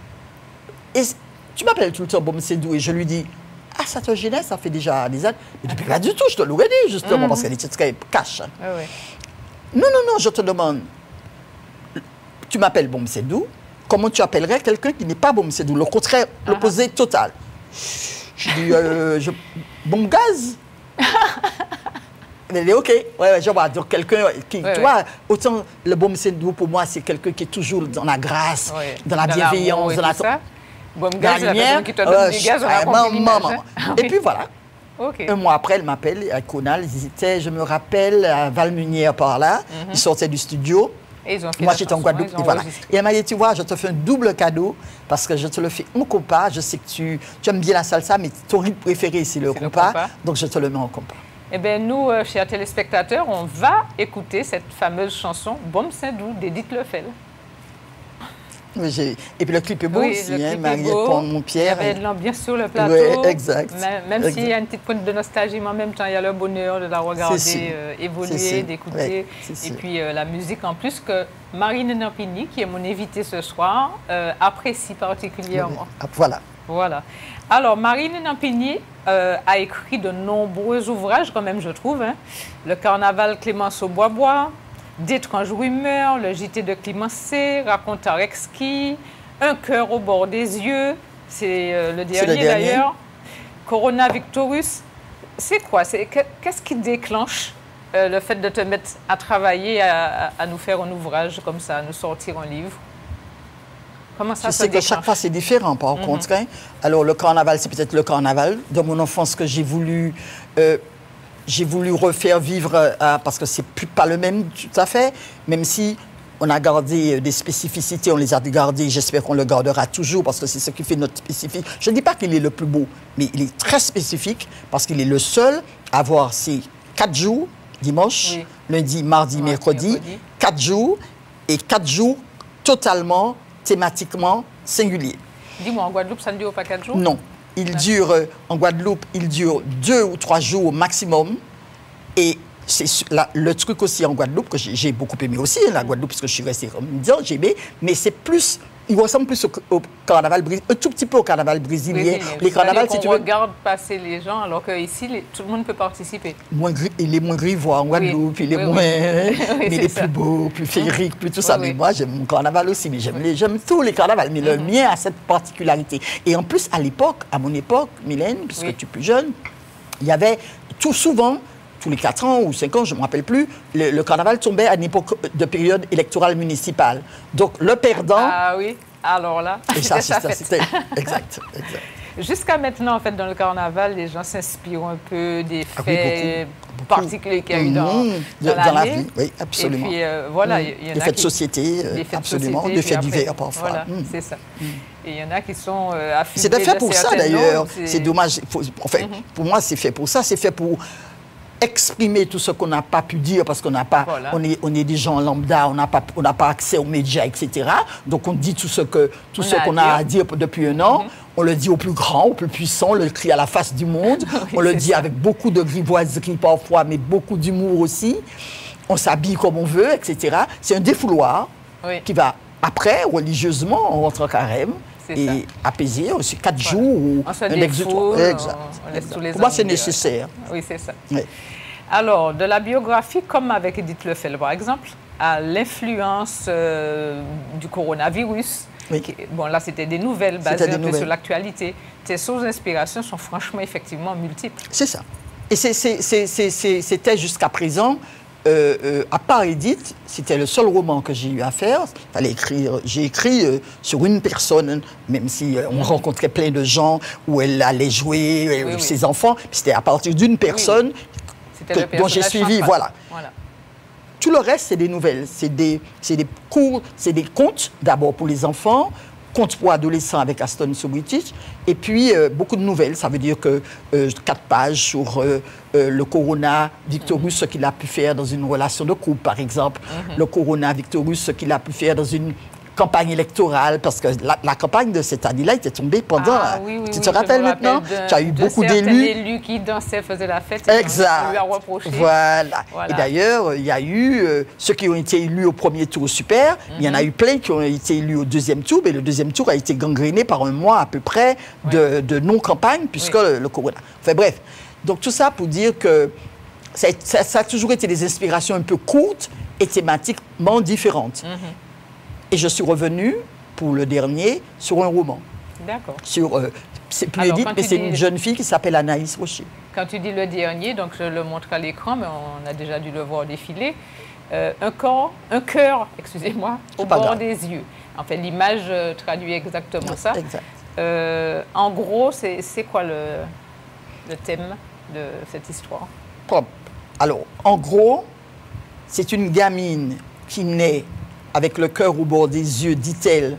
tu m'appelles tout le temps Bom Sendou, et je lui dis, ah, ça te gênait, ça fait déjà des années. Mais depuis pas du tout, je te l'aurais dit, justement, mm-hmm. parce qu'elle était très cash. Hein. Ah, oui. Non, non, non, je te demande, tu m'appelles Bom Sendou, comment tu appellerais quelqu'un qui n'est pas Bom Sendou, le contraire, ah. l'opposé total. Je dis, euh, je, bon gaz. Elle dit, OK, ouais, ouais, je vois. Donc, quelqu'un qui, ouais, tu vois, ouais. autant le Bom Sendou, pour moi, c'est quelqu'un qui est toujours dans la grâce, ouais. dans la dans bienveillance, dans la... Ça. Bon gaz, la lumière. Qui te donne euh, des gaz, on a compris maman. Et puis, voilà. Okay. Un mois après, elle m'appelle, à Conal, ils étaient, je me rappelle, à Valmunière par là. Mm-hmm. Ils sortaient du studio. Et ils ont fait Moi, j'étais en Guadeloupe. Et, voilà. Et elle m'a dit, tu vois, je te fais un double cadeau parce que je te le fais en compas. Je sais que tu, tu aimes bien la salsa, mais ton rythme préféré, c'est le, le compas. Donc, je te le mets en compas. Eh bien, nous, euh, chers téléspectateurs, on va écouter cette fameuse chanson Bom Sendou d'Edith Pleufel. Oui, et puis le clip est beau oui, aussi, le hein, clip Mariette Pont-Pierre. Il y avait de l'ambiance sur le plateau. Oui, exact. Même s'il y a une petite pointe de nostalgie, mais en même temps, il y a le bonheur de la regarder euh, évoluer, d'écouter. Ouais, et puis euh, la musique en plus que Marine Nampigny, qui est mon invitée ce soir, euh, apprécie particulièrement. Oui. Voilà. Voilà. Alors, Marie-Hélène Ampigny euh, a écrit de nombreux ouvrages, quand même, je trouve. Hein. Le Carnaval Clémenceau Bois-Bois, D'étranges rumeurs, le J T de Clémencé, Raconteur exquis, Un cœur au bord des yeux, c'est euh, le dernier, dernier. d'ailleurs. Corona Victorus. C'est quoi? Qu'est-ce qui déclenche euh, le fait de te mettre à travailler, à, à nous faire un ouvrage comme ça, à nous sortir un livre? Comment ça Je se sais déclenche? que chaque fois, c'est différent, par mm-hmm. contre. Hein. Alors, le carnaval, c'est peut-être le carnaval. De mon enfance, que j'ai voulu, euh, j'ai voulu refaire vivre, euh, parce que c'est plus pas le même tout à fait, même si on a gardé des spécificités, on les a gardées, j'espère qu'on le gardera toujours, parce que c'est ce qui fait notre spécifique. Je ne dis pas qu'il est le plus beau, mais il est très spécifique, parce qu'il est le seul à avoir ces quatre jours, dimanche, oui. lundi, mardi, ouais, mercredi, mercredi, quatre jours, et quatre jours totalement thématiquement singulier. Dis-moi, en Guadeloupe, ça ne dure pas quatre jours? Non. Il ouais. dure, euh, en Guadeloupe, il dure deux ou trois jours au maximum. Et c'est la, le truc aussi en Guadeloupe, que j'ai beaucoup aimé aussi, la Guadeloupe, parce que je suis restée comme disant, j'ai aimé, mais c'est plus, il ressemble plus au, au carnaval brésilien, un tout petit peu au carnaval brésilien. brésilien. Les carnavals, si tu veux. On regarde passer les gens, alors qu'ici, tout le monde peut participer. Moins, il est moins grivois en Guadeloupe, oui. il est oui, moins, oui. mais il est ça. plus beau, plus féerique, plus tout ça. Oui, mais oui. moi, j'aime mon carnaval aussi, mais j'aime oui. tous les carnavals, mais mm-hmm. le mien a cette particularité. Et en plus, à l'époque, à mon époque, Mylène, puisque oui. tu es plus jeune, il y avait tout souvent, tous les quatre ans ou cinq ans, je ne me rappelle plus, le, le carnaval tombait à une époque de période électorale municipale. Donc, le perdant... Ah oui, alors là, et ça, c'était exact, exact. Jusqu'à maintenant, en fait, dans le carnaval, les gens s'inspirent un peu des faits ah oui, beaucoup, beaucoup. particuliers qu'il y a eu dans, mmh, dans, dans la vie. Oui, absolument. Et puis, euh, voilà, il mmh. y en des a faits qui... de société, euh, des absolument, des faits divers parfois. Voilà, mmh. c'est ça. Mmh. Et il y en a qui sont euh, affublés. C'est fait pour ça, d'ailleurs. C'est dommage. Faut, enfin, mmh. pour moi, c'est fait pour ça. C'est fait pour exprimer tout ce qu'on n'a pas pu dire parce qu'on n'a pas, voilà. on est, on est des gens lambda, on n'a pas, on n'a pas accès aux médias, et cetera. Donc on dit tout ce que, tout ce qu'on a à dire depuis un an. Mm-hmm. On le dit au plus grand, au plus puissant, on le crie à la face du monde. oui, on le dit ça. avec beaucoup de grivoiserie parfois, mais beaucoup d'humour aussi. On s'habille comme on veut, et cetera. C'est un défouloir oui. qui va après, religieusement, on rentre en carême. Et ça. apaiser aussi quatre voilà. jours ou un exutoire. Exact. On laisse tous les Pour moi, c'est nécessaire. Oui, c'est ça. Oui. Alors, de la biographie, comme avec Edith Lefel, par exemple, à l'influence euh, du coronavirus. Oui. Qui, bon, là, c'était des nouvelles basées un peu sur l'actualité. Tes sources d'inspiration sont franchement, effectivement, multiples. C'est ça. Et c'était jusqu'à présent... Euh, euh, à part Edith, c'était le seul roman que j'ai eu à faire. Fallait écrire. J'ai écrit euh, sur une personne, même si euh, on rencontrait plein de gens où elle allait jouer, oui, oui. ses enfants. C'était à partir d'une personne oui, oui. Que, dont j'ai suivi. Voilà. voilà. Tout le reste, c'est des nouvelles. C'est des, des cours, c'est des contes, d'abord pour les enfants, contes pour adolescents avec Aston Subricic, et puis euh, beaucoup de nouvelles. Ça veut dire que euh, quatre pages sur euh, euh, le Corona Victorus, mm-hmm. ce qu'il a pu faire dans une relation de couple, par exemple. Mm-hmm. Le Corona Victorus, ce qu'il a pu faire dans une campagne électorale, parce que la, la campagne de cette année-là était tombée pendant... Ah, oui, oui, tu oui, te rappelles maintenant? Tu as eu beaucoup d'élus. élus qui dansaient, faisaient la fête. Exact. Lui a reproché. Voilà. voilà. Et d'ailleurs, il y a eu euh, ceux qui ont été élus au premier tour super. Mm-hmm. Il y en a eu plein qui ont été élus au deuxième tour, mais le deuxième tour a été gangréné par un mois à peu près de, oui. de non-campagne, puisque oui. le, le Corona... Enfin bref. Donc tout ça pour dire que ça, ça, ça a toujours été des inspirations un peu courtes et thématiquement différentes. Mm-hmm. Et je suis revenue, pour le dernier, sur un roman. D'accord. Sur, euh, c'est plus Edith, mais c'est dis... une jeune fille qui s'appelle Anaïs Rocher. Quand tu dis le dernier, donc je le montre à l'écran, mais on a déjà dû le voir défiler. Euh, un corps, un cœur, excusez-moi, au bord grave. des yeux. En fait, l'image euh, traduit exactement oui, ça. Exact. Euh, en gros, c'est quoi le, le thème de cette histoire? Alors, en gros, c'est une gamine qui naît avec le cœur au bord des yeux, dit-elle,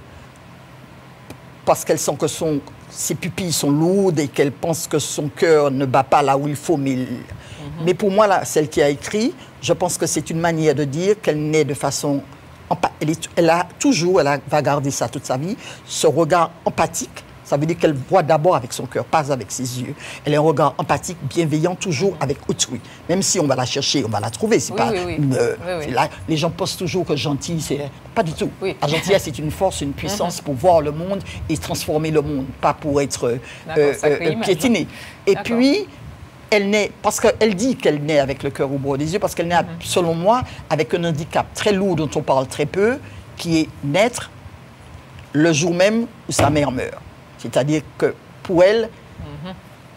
parce qu'elle sent que son, ses pupilles sont lourdes et qu'elle pense que son cœur ne bat pas là où il faut. Mais, mm-hmm. mais pour moi, là, celle qui a écrit, je pense que c'est une manière de dire qu'elle naît de façon... Elle, est, elle a toujours, elle a, va garder ça toute sa vie, ce regard empathique Ça veut dire qu'elle voit d'abord avec son cœur, pas avec ses yeux. Elle a un regard empathique, bienveillant, toujours mm-hmm. avec autrui. Même si on va la chercher, on va la trouver. C'est oui, pas, oui, oui. Euh, oui, oui. Là, les gens pensent toujours que gentil, c'est... Pas du tout. Oui. La gentillesse, c'est une force, une puissance mm-hmm. pour voir le monde et transformer le monde, pas pour être euh, euh, piétiné. Et puis, elle naît, parce qu'elle dit qu'elle naît avec le cœur au bord des yeux, parce qu'elle naît, mm-hmm. selon moi, avec un handicap très lourd dont on parle très peu, qui est naître le jour même où sa mère meurt. C'est-à-dire que pour elle, mm-hmm.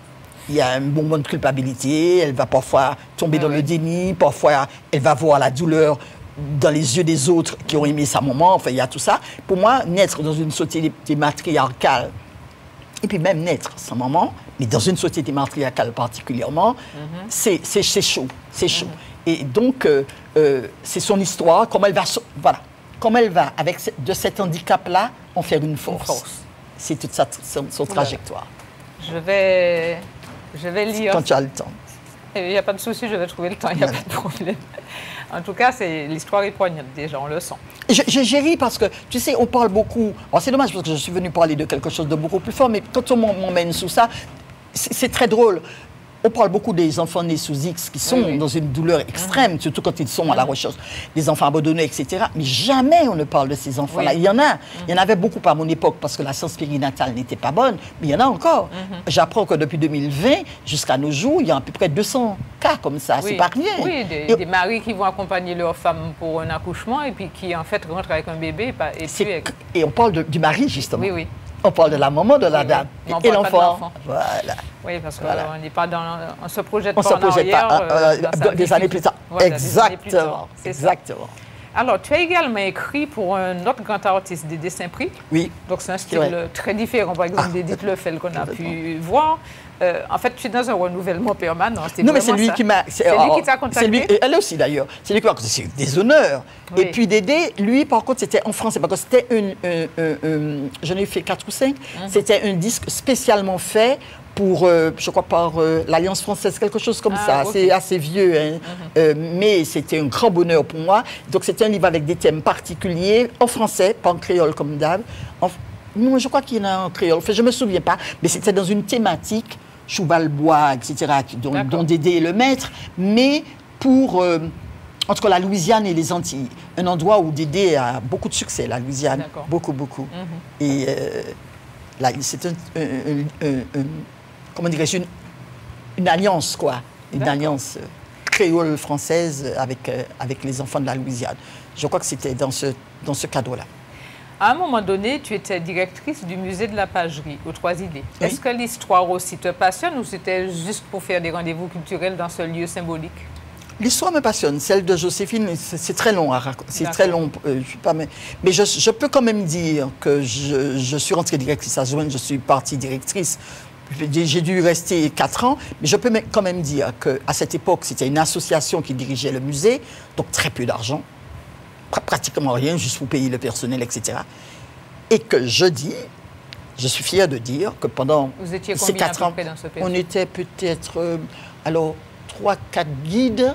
il y a un moment de culpabilité, elle va parfois tomber oui, dans oui. le déni, parfois elle va voir la douleur dans les yeux des autres qui ont aimé sa maman, enfin il y a tout ça. Pour moi, naître dans une société matriarcale, et puis même naître sans maman, mais dans une société matriarcale particulièrement, mm-hmm. c'est, c'est, c'est chaud, c'est chaud. Mm-hmm. Et donc, euh, euh, c'est son histoire, comment elle va, voilà, comment elle va, avec de cet handicap-là, en faire une force. Une force. C'est toute sa, son, son trajectoire. Je vais, je vais lire. Quand tu as le temps. Il n'y a pas de souci, je vais trouver le temps, il n'y a voilà. pas de problème. En tout cas, c'est, l'histoire est poignante déjà, on le sent. Je, je, j'ai ri parce que, tu sais, on parle beaucoup... Alors, c'est dommage parce que je suis venue parler de quelque chose de beaucoup plus fort, mais quand on m'emmène sous ça, c'est, c'est très drôle. On parle beaucoup des enfants nés sous X qui sont oui, oui. dans une douleur extrême, mmh. surtout quand ils sont mmh. à la recherche des enfants abandonnés, et cetera. Mais jamais on ne parle de ces enfants-là. Oui. Il y en a. Mmh. Il y en avait beaucoup à mon époque parce que la science périnatale n'était pas bonne, mais il y en a encore. Mmh. J'apprends que depuis deux mille vingt, jusqu'à nos jours, il y a à peu près deux cents cas comme ça. Oui. C'est pas rien. Oui, des, et, des maris qui vont accompagner leur femme pour un accouchement et puis qui, en fait, rentrent avec un bébé. Et, puis, avec... et on parle de, du mari, justement. Oui, oui. On parle de la maman de la oui, dame oui. et l'enfant. Voilà. Oui, parce qu'on voilà. n'est pas dans, on se projette on pas se en projette arrière. Pas, euh, euh, des années plus tard. Voilà, exactement. Plus tard. Exactement. Ça. Alors, tu as également écrit pour un autre grand artiste, Dédé Saint-Prix. Oui. Donc, c'est un style ouais. très différent, par exemple, ah, d'Édith Lefel qu'on a pu voir. Euh, en fait, tu es dans un renouvellement permanent. Non, mais c'est lui ça. qui m'a... C'est, c'est lui qui t'a contacté. Lui, et elle aussi, d'ailleurs. C'est lui qui m'a contacté. C'est des honneurs. Oui. Et puis Dédé, lui, par contre, c'était en français. Parce que c'était une... une, une, une j'en ai fait quatre ou cinq. Mm-hmm. C'était un disque spécialement fait pour, euh, je crois, par euh, l'Alliance française, quelque chose comme ah, ça. Okay. C'est assez vieux, hein. Mm-hmm. euh, mais c'était un grand bonheur pour moi. Donc, c'était un livre avec des thèmes particuliers, en français, pas en créole comme d'hab. En... Non, je crois qu'il y en a en créole. Enfin, je ne me souviens pas. Mais c'était dans une thématique... Chouval-Bois, et cetera, dont, dont Dédé est le maître, mais pour, euh, entre la Louisiane et les Antilles, un endroit où Dédé a beaucoup de succès, la Louisiane, D'accord. beaucoup, beaucoup. Mm-hmm. Et euh, là, c'est un, un, un, un, un, comment dirais-je, une, une alliance, quoi, une D'accord. alliance euh, créole-française avec, euh, avec les enfants de la Louisiane. Je crois que c'était dans ce, dans ce cadre-là. À un moment donné, tu étais directrice du musée de la pagerie, aux Trois Idées. Oui. Est-ce que l'histoire aussi te passionne ou c'était juste pour faire des rendez-vous culturels dans ce lieu symbolique? L'histoire me passionne. Celle de Joséphine, c'est, c'est très long à raconter. C'est D'accord. très long. Euh, je suis pas, mais mais je, je peux quand même dire que je, je suis rentrée directrice à Joanne, je suis partie directrice. J'ai dû rester quatre ans, mais je peux quand même dire qu'à cette époque, c'était une association qui dirigeait le musée, donc très peu d'argent. Pratiquement rien, juste pour payer le personnel, et cetera. Et que je dis, je suis fière de dire que pendant Vous étiez ces quatre ans, dans ce on était peut-être, euh, alors, trois, quatre guides,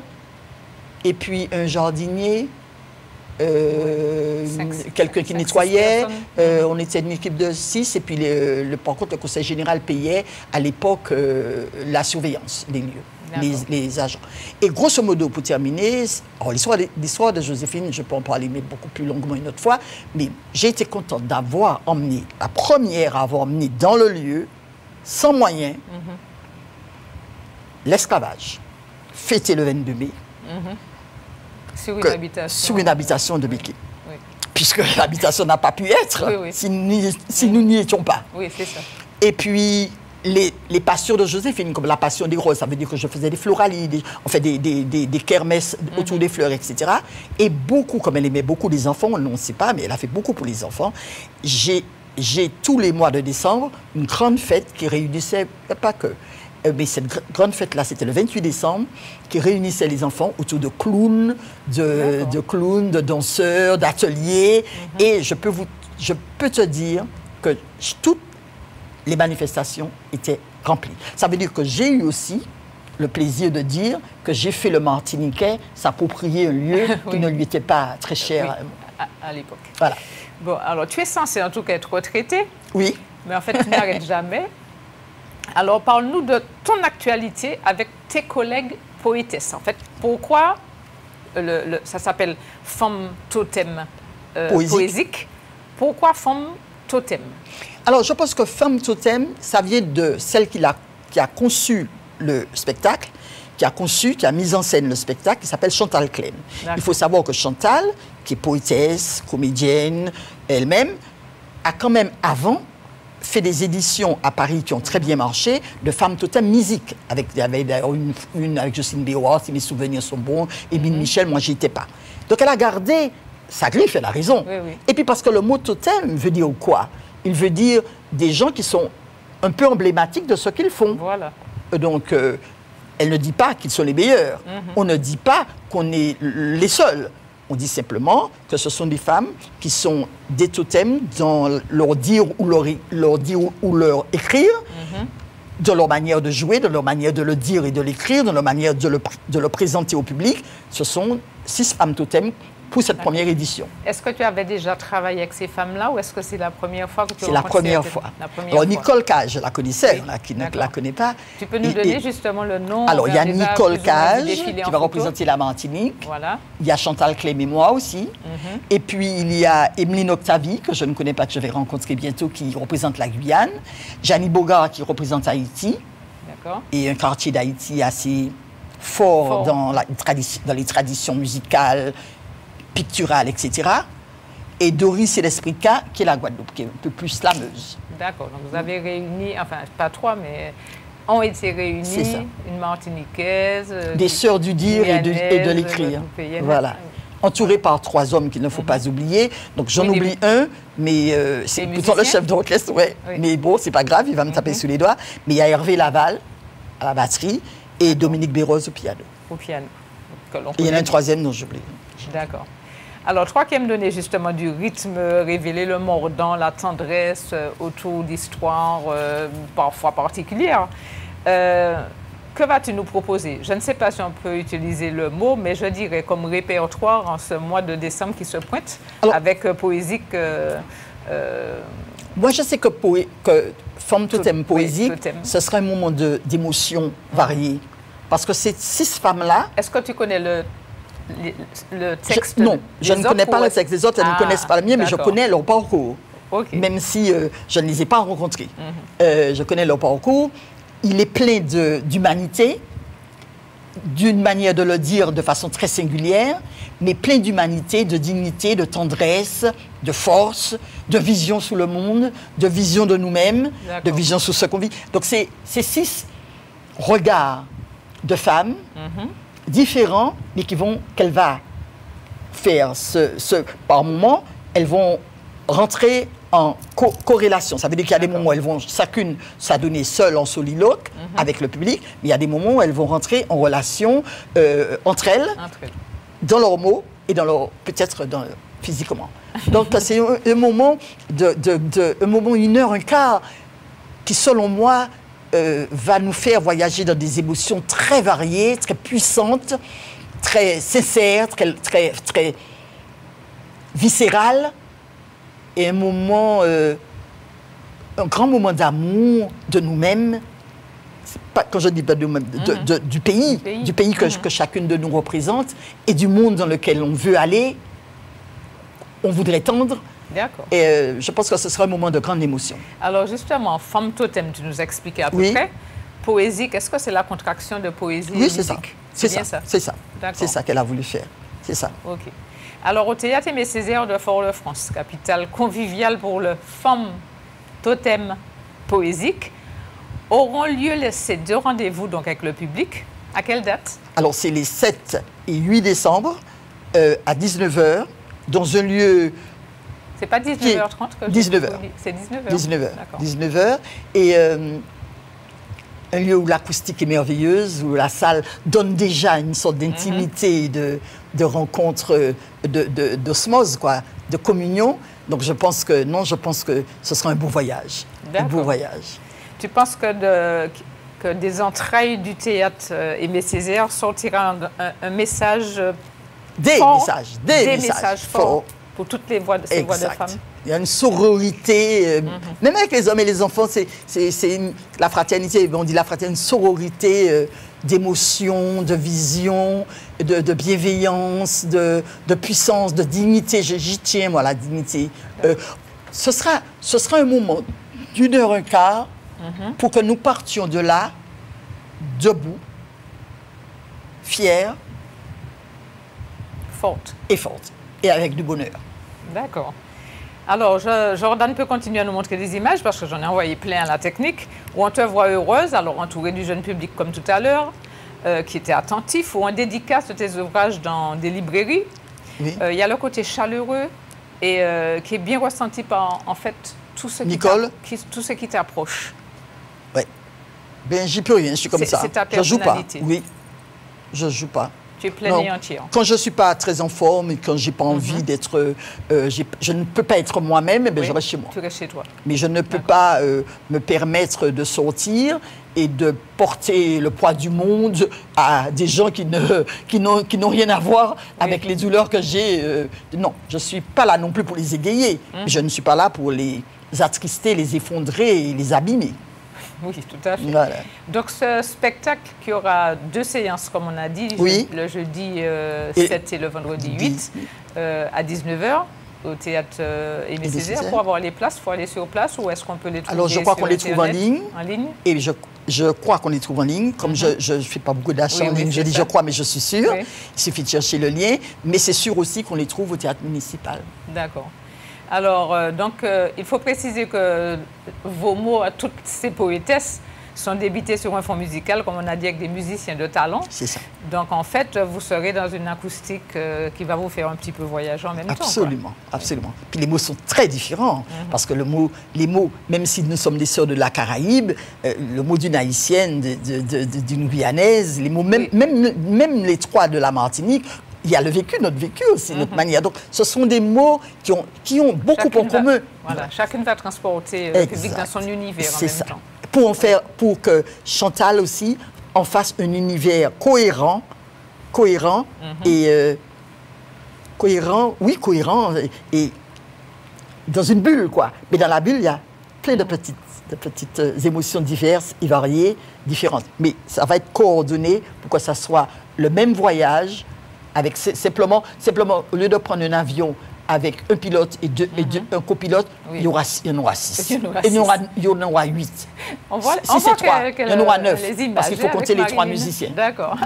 et puis un jardinier, euh, cinq, quelqu'un qui cinq, nettoyait, euh, on était une équipe de six, et puis le, le, par contre, le conseil général payait à l'époque euh, la surveillance des lieux. Les, les agents. Et grosso modo, pour terminer, alors l'histoire, de, l'histoire de Joséphine, je peux en parler mais beaucoup plus longuement une autre fois, mais j'ai été contente d'avoir emmené, la première à avoir emmené dans le lieu, sans moyens, mm-hmm. l'esclavage, fêté le vingt-deux mai. Mm-hmm. Sur une habitation. Sur une habitation de Béquet. Oui. Puisque l'habitation n'a pas pu être oui, oui. si, nous, si oui. nous n'y étions pas. Oui, c'est ça. Et puis... Les, les passions de Joséphine, comme la passion des roses, ça veut dire que je faisais des floralies, des, on fait des, des, des, des kermesses mm-hmm. autour des fleurs, et cetera. Et beaucoup, comme elle aimait beaucoup les enfants, on ne sait pas, mais elle a fait beaucoup pour les enfants. J'ai, j'ai tous les mois de décembre une grande fête qui réunissait, pas que, mais cette gr- grande fête-là, c'était le vingt-huit décembre, qui réunissait les enfants autour de clowns, de, de clowns, de danseurs, d'ateliers. Mm-hmm. Et je peux, vous, je peux te dire que toutes les manifestations étaient remplies. Ça veut dire que j'ai eu aussi le plaisir de dire que j'ai fait le Martiniquais s'approprier un lieu oui. qui ne lui était pas très cher. Oui, à, à l'époque. Voilà. Bon, alors tu es censé en tout cas être retraité. Oui. Mais en fait, tu n'arrêtes jamais. Alors, parle-nous de ton actualité avec tes collègues poétesses. En fait, pourquoi le, le, ça s'appelle Femme Totem euh, Poésique. Poésique. Pourquoi Femme Totem? Alors, je pense que Femme Totem, ça vient de celle qui a, qui a conçu le spectacle, qui a conçu, qui a mis en scène le spectacle, qui s'appelle Chantal Clem. Il faut savoir que Chantal, qui est poétesse, comédienne, elle-même, a quand même avant fait des éditions à Paris qui ont très bien marché, de Femmes Totem musique. Avec, il y avait une, une avec Justine Béroir, si mes souvenirs sont bons, et Émile mm-hmm. Michel, moi, j'y étais pas. Donc, elle a gardé sa griffe, elle a raison. Oui, oui. Et puis, parce que le mot totem veut dire quoi? Il veut dire des gens qui sont un peu emblématiques de ce qu'ils font. Voilà. Donc, euh, elle ne dit pas qu'ils sont les meilleurs. Mm-hmm. On ne dit pas qu'on est les seuls. On dit simplement que ce sont des femmes qui sont des totems dans leur dire ou leur, leur, dire ou leur écrire, mm-hmm. de leur manière de jouer, de leur manière de le dire et de l'écrire, de leur manière de le, de le présenter au public. Ce sont six femmes totems pour cette première édition. Est-ce que tu avais déjà travaillé avec ces femmes-là ou est-ce que c'est la première fois que tu C'est la première cette... fois. La première alors, fois. Nicole Cage, je la connaissais, oui. là, qui ne la connaît pas. Tu peux nous et, donner et... justement le nom? Alors, il y a Nicole Cage qui va représenter la Martinique. Voilà. Il y a Chantal Clem et moi aussi. Mm-hmm. Et puis, il y a Emeline Octavie, que je ne connais pas, que je vais rencontrer bientôt, qui représente la Guyane. Jeannie Bogart, qui représente Haïti. D'accord. Et un quartier d'Haïti assez fort, fort. Dans, la, dans les traditions musicales, picturale, et cetera. Et Doris et l'Esprit K, qui est la Guadeloupe, qui est un peu plus slameuse. D'accord. Donc, vous avez réuni, enfin, pas trois, mais ont été réunis, une Martiniquaise... Des sœurs du dire et de, et de l'écrire. Voilà. Entourées par trois hommes qu'il ne faut mm-hmm. pas oublier. Donc, j'en oui, oublie un, mais euh, c'est plutôt le chef d'orchestre, ouais. Oui. Mais bon, c'est pas grave, il va me taper mm-hmm. sous les doigts. Mais il y a Hervé Laval à la batterie et Dominique Béroz au piano. Au piano. Et il y en a un troisième dont j'oublie. D'accord. Alors, toi qui aimes donner justement du rythme, révéler le mordant, la tendresse euh, autour d'histoires euh, parfois particulières, euh, que vas-tu nous proposer? Je ne sais pas si on peut utiliser le mot, mais je dirais comme répertoire en ce mois de décembre qui se pointe. Alors, avec euh, Poésique. Euh, euh, moi, je sais que, poé que Femme Totem Poésique, oui, totem. Ce sera un moment d'émotion variée. Parce que ces six femmes-là... Est-ce que tu connais le... le texte je, Non, je ne connais pas le texte des autres, elles ah, ne connaissent pas le mien, mais je connais leur parcours. Okay. Même si euh, je ne les ai pas rencontrés. Mm-hmm. euh, je connais leur parcours. Il est plein d'humanité, d'une manière de le dire de façon très singulière, mais plein d'humanité, de dignité, de tendresse, de force, de vision sur le monde, de vision de nous-mêmes, de vision sur ce qu'on vit. Donc, c'est six regards de femmes mm-hmm. différents, mais qui vont, qu'elle va faire ce, ce, par moment, elles vont rentrer en co corrélation. Ça veut dire qu'il y a des moments où elles vont chacune s'adonner seule en soliloque mm-hmm. avec le public, mais il y a des moments où elles vont rentrer en relation euh, entre, elles, entre elles, dans leurs mots et dans leur peut-être dans physiquement. Donc c'est un, un moment de, de, de un moment une heure un quart qui selon moi Euh, va nous faire voyager dans des émotions très variées, très puissantes, très sincères, très, très, très viscérales, et un moment, euh, un grand moment d'amour de nous-mêmes, quand je dis pas de, de, de, de, du pays, du pays, du pays que, mm-hmm. que chacune de nous représente, et du monde dans lequel on veut aller, on voudrait tendre. D'accord. Et euh, je pense que ce sera un moment de grande émotion. Alors justement, Femme Totem, tu nous expliquais à peu oui. près. Poésique, est-ce que c'est la contraction de poésie oui, et c'est musique? C'est ça. C'est ça. C'est ça qu'elle a voulu faire. C'est ça. OK. Alors au Théâtre Aimé Césaire de Fort-de-France, capitale conviviale pour le Femme Totem Poésique, auront lieu les, ces deux rendez-vous donc avec le public. À quelle date? Alors c'est les sept et huit décembre euh, à dix-neuf heures dans un lieu... C'est pas dix-neuf heures trente que je dix-neuf heures. C'est dix-neuf heures. dix-neuf heures. dix-neuf heures. Et euh, un lieu où l'acoustique est merveilleuse, où la salle donne déjà une sorte d'intimité, mm-hmm. de, de rencontre, d'osmose, de, de, quoi, de communion. Donc je pense que, non, je pense que ce sera un beau voyage. Un beau voyage. Tu penses que, de, que des entrailles du théâtre Aimé Césaire sortira un, un, un message Des fort, messages, des, des messages, messages forts. forts. Pour toutes les voix de ces exact, voix de femmes. Il y a une sororité, euh, mm-hmm. même avec les hommes et les enfants, c'est, c'est, c'est une, la fraternité, on dit la fraternité, une sororité euh, d'émotion, de vision, de, de bienveillance, de, de puissance, de dignité. J'y tiens, moi, la dignité. Euh, ce, sera, ce sera un moment d'une heure, un quart, mm-hmm. pour que nous partions de là, debout, fiers, forte et forte, et avec du bonheur. D'accord. Alors, je, Jordan peut continuer à nous montrer des images parce que j'en ai envoyé plein à la technique, où on te voit heureuse, alors entourée du jeune public comme tout à l'heure, euh, qui était attentif, ou on dédicace de tes ouvrages dans des librairies. Il oui. euh, y a le côté chaleureux et euh, qui est bien ressenti par, en fait, tout ce Nicole, qui, tout ce qui t'approche. Oui. Ben, j'y peux rien, je suis comme c'est, ça. C'est ta personnalité. Je joue pas. Oui, je joue pas. Tu es pleine et entière. Quand je ne suis pas très en forme et quand je n'ai pas envie mm-hmm. d'être... Euh, je ne peux pas être moi-même, ben oui, je reste chez moi. Tu restes chez toi. Mais je ne peux D'accord. pas euh, me permettre de sortir et de porter le poids du monde à des gens qui, ne, qui, n'ont, qui n'ont rien à voir oui. avec les douleurs que j'ai. Euh, non, je ne suis pas là non plus pour les égayer. Mm-hmm. Je ne suis pas là pour les attrister, les effondrer et les abîmer. Oui, tout à fait. Voilà. Donc, ce spectacle qui aura deux séances, comme on a dit, oui. le jeudi euh, et sept et le vendredi huit, euh, à dix-neuf heures, au théâtre euh, Aimé Césaire. Pour avoir les places, il faut aller sur place ou est-ce qu'on peut les trouver? Alors, je crois qu'on les trouve en ligne. En ligne. Et je, je crois qu'on les trouve en ligne. Comme mm-hmm. je ne fais pas beaucoup d'achats oui, en ligne, oui, je dis ça. Je crois, mais je suis sûre. Oui. Il suffit de chercher le lien. Mais c'est sûr aussi qu'on les trouve au théâtre municipal. D'accord. Alors, euh, donc, euh, il faut préciser que vos mots à toutes ces poétesses sont débités sur un fond musical, comme on a dit, avec des musiciens de talent. C'est ça. Donc, en fait, vous serez dans une acoustique euh, qui va vous faire un petit peu voyager en même absolument, temps. Absolument, absolument. Puis les mots sont très différents, mm-hmm. parce que le mot, les mots, même si nous sommes des sœurs de la Caraïbe, euh, le mot d'une Haïtienne, de, de, de, de, d'une Guyanaise, les mots, même, oui. même, même les trois de la Martinique, il y a le vécu, notre vécu aussi, mm-hmm. notre manière. Donc, ce sont des mots qui ont, qui ont beaucoup chacune en commun. Va, voilà, chacune va transporter le public dans son univers c'est en même ça. temps. Pour, en faire, pour que Chantal aussi en fasse un univers cohérent, cohérent mm-hmm. et euh, cohérent, oui, cohérent, et, et dans une bulle, quoi. Mais dans la bulle, il y a plein de petites, de petites euh, émotions diverses et variées, différentes. Mais ça va être coordonné pour que ça soit le même voyage, avec simplement, simplement, au lieu de prendre un avion avec un pilote et, deux, mm-hmm. et deux, un copilote, oui. il, y aura, il y en aura six. Il y en aura, et il y aura, il y en aura huit. On voit, si c'est trois, il y en aura neuf. Les images, parce qu'il faut compter les Marilyn. trois musiciens. D'accord.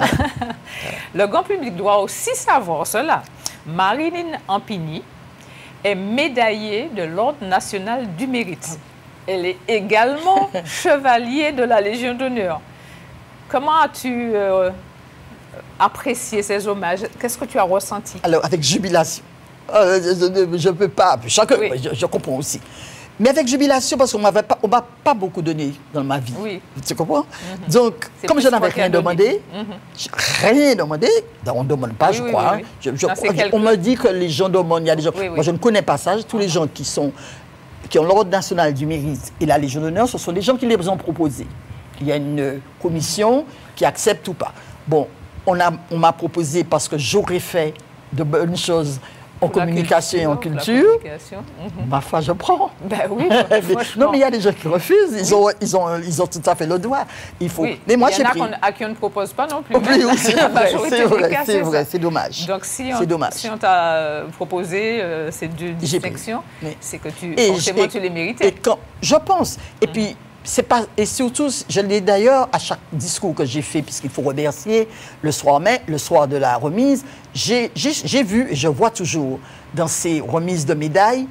Le grand public doit aussi savoir cela. Marilyn Ampigny est médaillée de l'Ordre national du mérite. Elle est également chevalier de la Légion d'honneur. Comment as-tu... Euh, apprécier ces hommages? Qu'est-ce que tu as ressenti? Alors, avec jubilation. Euh, je ne peux pas, chacun, oui. je, je comprends aussi. Mais avec jubilation, parce qu'on ne m'a pas beaucoup donné dans ma vie. Oui. Tu comprends? Mm-hmm. Donc, c'est comme je n'avais rien demandé, mm-hmm. rien demandé, on ne demande pas, oui, je oui, crois. Oui, oui. Je, je, non, quelques... On me dit que les gens demandent, il y a des gens... Oui, oui. Moi, je ne connais pas ça. Tous mm-hmm. les gens qui, sont, qui ont l'Ordre national du mérite et la Légion d'honneur, ce sont des gens qui les ont proposés. Il y a une commission qui accepte ou pas. Bon, On, a, on m'a proposé, parce que j'aurais fait de bonnes choses en pour communication culture, et en culture, mm-hmm. ma foi, je prends. Ben oui, non, mais il y a des gens qui refusent, ils, oui. ont, ils, ont, ils ont tout à fait le droit. Il faut... Oui. Mais moi, il y en a pris... à qui on ne propose pas non plus. Oh, oui, c'est vrai, c'est vrai, c'est, c'est, vrai, c'est dommage. Donc, si on, dommage. si on t'a proposé euh, ces deux distinctions, c'est que tu, et forcément, tu les méritais. Et quand, je pense. Et mm-hmm. puis, c'est pas, et surtout, je l'ai d'ailleurs à chaque discours que j'ai fait, puisqu'il faut remercier, le soir, mai, le soir de la remise, j'ai, j'ai, j'ai vu et je vois toujours dans ces remises de médailles,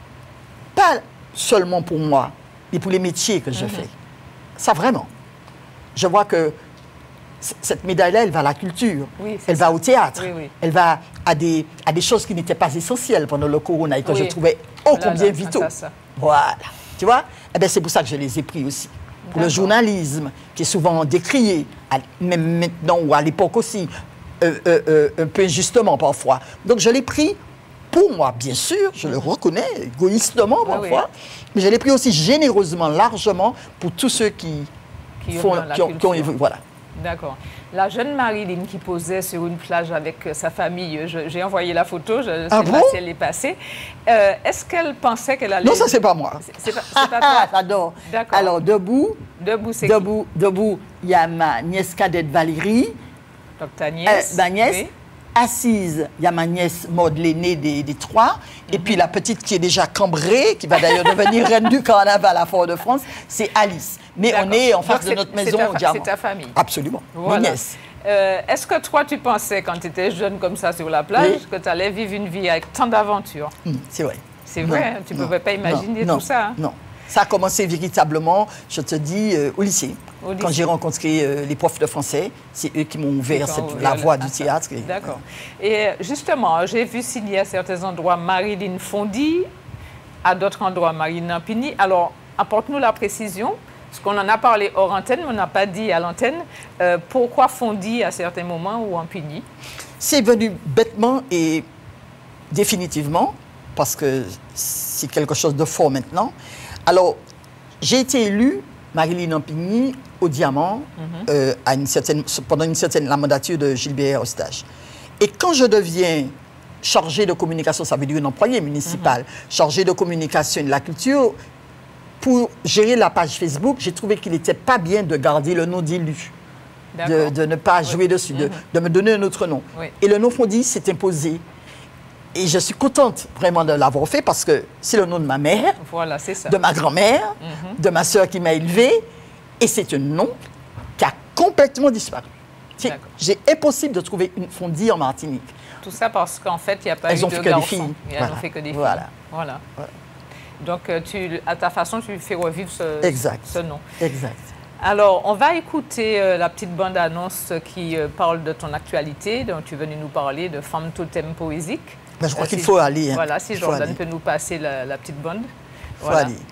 pas seulement pour moi, mais pour les métiers que je mm-hmm. fais. Ça, vraiment. Je vois que c- cette médaille-là, elle va à la culture, oui, elle ça. va au théâtre, oui, oui. elle va à des, à des choses qui n'étaient pas essentielles pendant le corona et que oui. je trouvais ô combien vitaux. Voilà. Tu vois? Eh bien, c'est pour ça que je les ai pris aussi. Pour D'accord. le journalisme, qui est souvent décrié, à, même maintenant ou à l'époque aussi, euh, euh, euh, un peu injustement parfois. Donc, je l'ai pris pour moi, bien sûr, je mm-hmm. le reconnais, égoïstement ah, parfois, oui. mais je l'ai pris aussi généreusement, largement, pour tous ceux qui, qui font, qui ont, qui ont, voilà. D'accord. La jeune Marilyn qui posait sur une plage avec sa famille, j'ai envoyé la photo, je ne sais ah pas bon? si elle est passée. Euh, Est-ce qu'elle pensait qu'elle allait... Non, ça, c'est pas moi. C'est pas, pas toi? J'adore. D'accord. Alors, debout, Debout, c'est debout, debout, il y a ma nièce cadette Valérie. Donc ta nièce. Euh, ma nièce. Oui. Assise, il y a ma nièce Maud, l'aînée des, des trois. Mm-hmm. Et puis la petite qui est déjà cambrée, qui va d'ailleurs devenir reine du carnaval à Fort-de-France, c'est Alice. Mais on est en face de notre maison au Diamant. C'est ta famille. Absolument. Voilà. Mon nièce. Euh, Est-ce que toi, tu pensais, quand tu étais jeune comme ça sur la plage, oui. que tu allais vivre une vie avec tant d'aventures? mm, C'est vrai. C'est vrai, tu ne pouvais pas imaginer non, tout ça. Hein? Non. Ça a commencé véritablement, je te dis, euh, au lycée. Au Quand j'ai rencontré euh, les profs de français, c'est eux qui m'ont ouvert cette, la voie du théâtre. D'accord. Et justement, j'ai vu signer à certains endroits Marilyn Fondy, à d'autres endroits Marilyn Ampigny. Alors, apporte-nous la précision, parce qu'on en a parlé hors antenne, mais on n'a pas dit à l'antenne. Euh, pourquoi Fondy à certains moments ou Ampigny? C'est venu bêtement et définitivement, parce que c'est quelque chose de fort maintenant. Alors, j'ai été élue Marilyn Ampigny au Diamant mm-hmm. euh, à une certaine, pendant une certaine la mandature de Gilbert Eustache. Et quand je deviens chargée de communication, ça veut dire une employée municipale, mm-hmm. chargée de communication et de la culture, pour gérer la page Facebook, j'ai trouvé qu'il n'était pas bien de garder le nom d'élu, de, de ne pas jouer oui. dessus, mm-hmm. de, de me donner un autre nom. Oui. Et le nom Fondy s'est imposé. Et je suis contente vraiment de l'avoir fait parce que c'est le nom de ma mère, voilà, ça. de ma grand-mère, mm-hmm. de ma sœur qui m'a élevée. Et c'est un nom qui a complètement disparu. C'est impossible de trouver une Fondy en Martinique. Tout ça parce qu'en fait, il n'y a pas elles eu ont de fait garçons. Que des filles. Elles voilà. n'ont fait que des filles. Voilà. voilà. voilà. Donc, tu, à ta façon, tu fais revivre ce, exact. ce nom. Exact. Alors, on va écouter euh, la petite bande-annonce qui euh, parle de ton actualité, dont tu es venu nous parler de Femme Totem Poésique. Ben, je crois euh, qu'il si, faut aller. Hein. Voilà, si Jordan peut nous passer la, la petite bande. Il faut voilà. aller.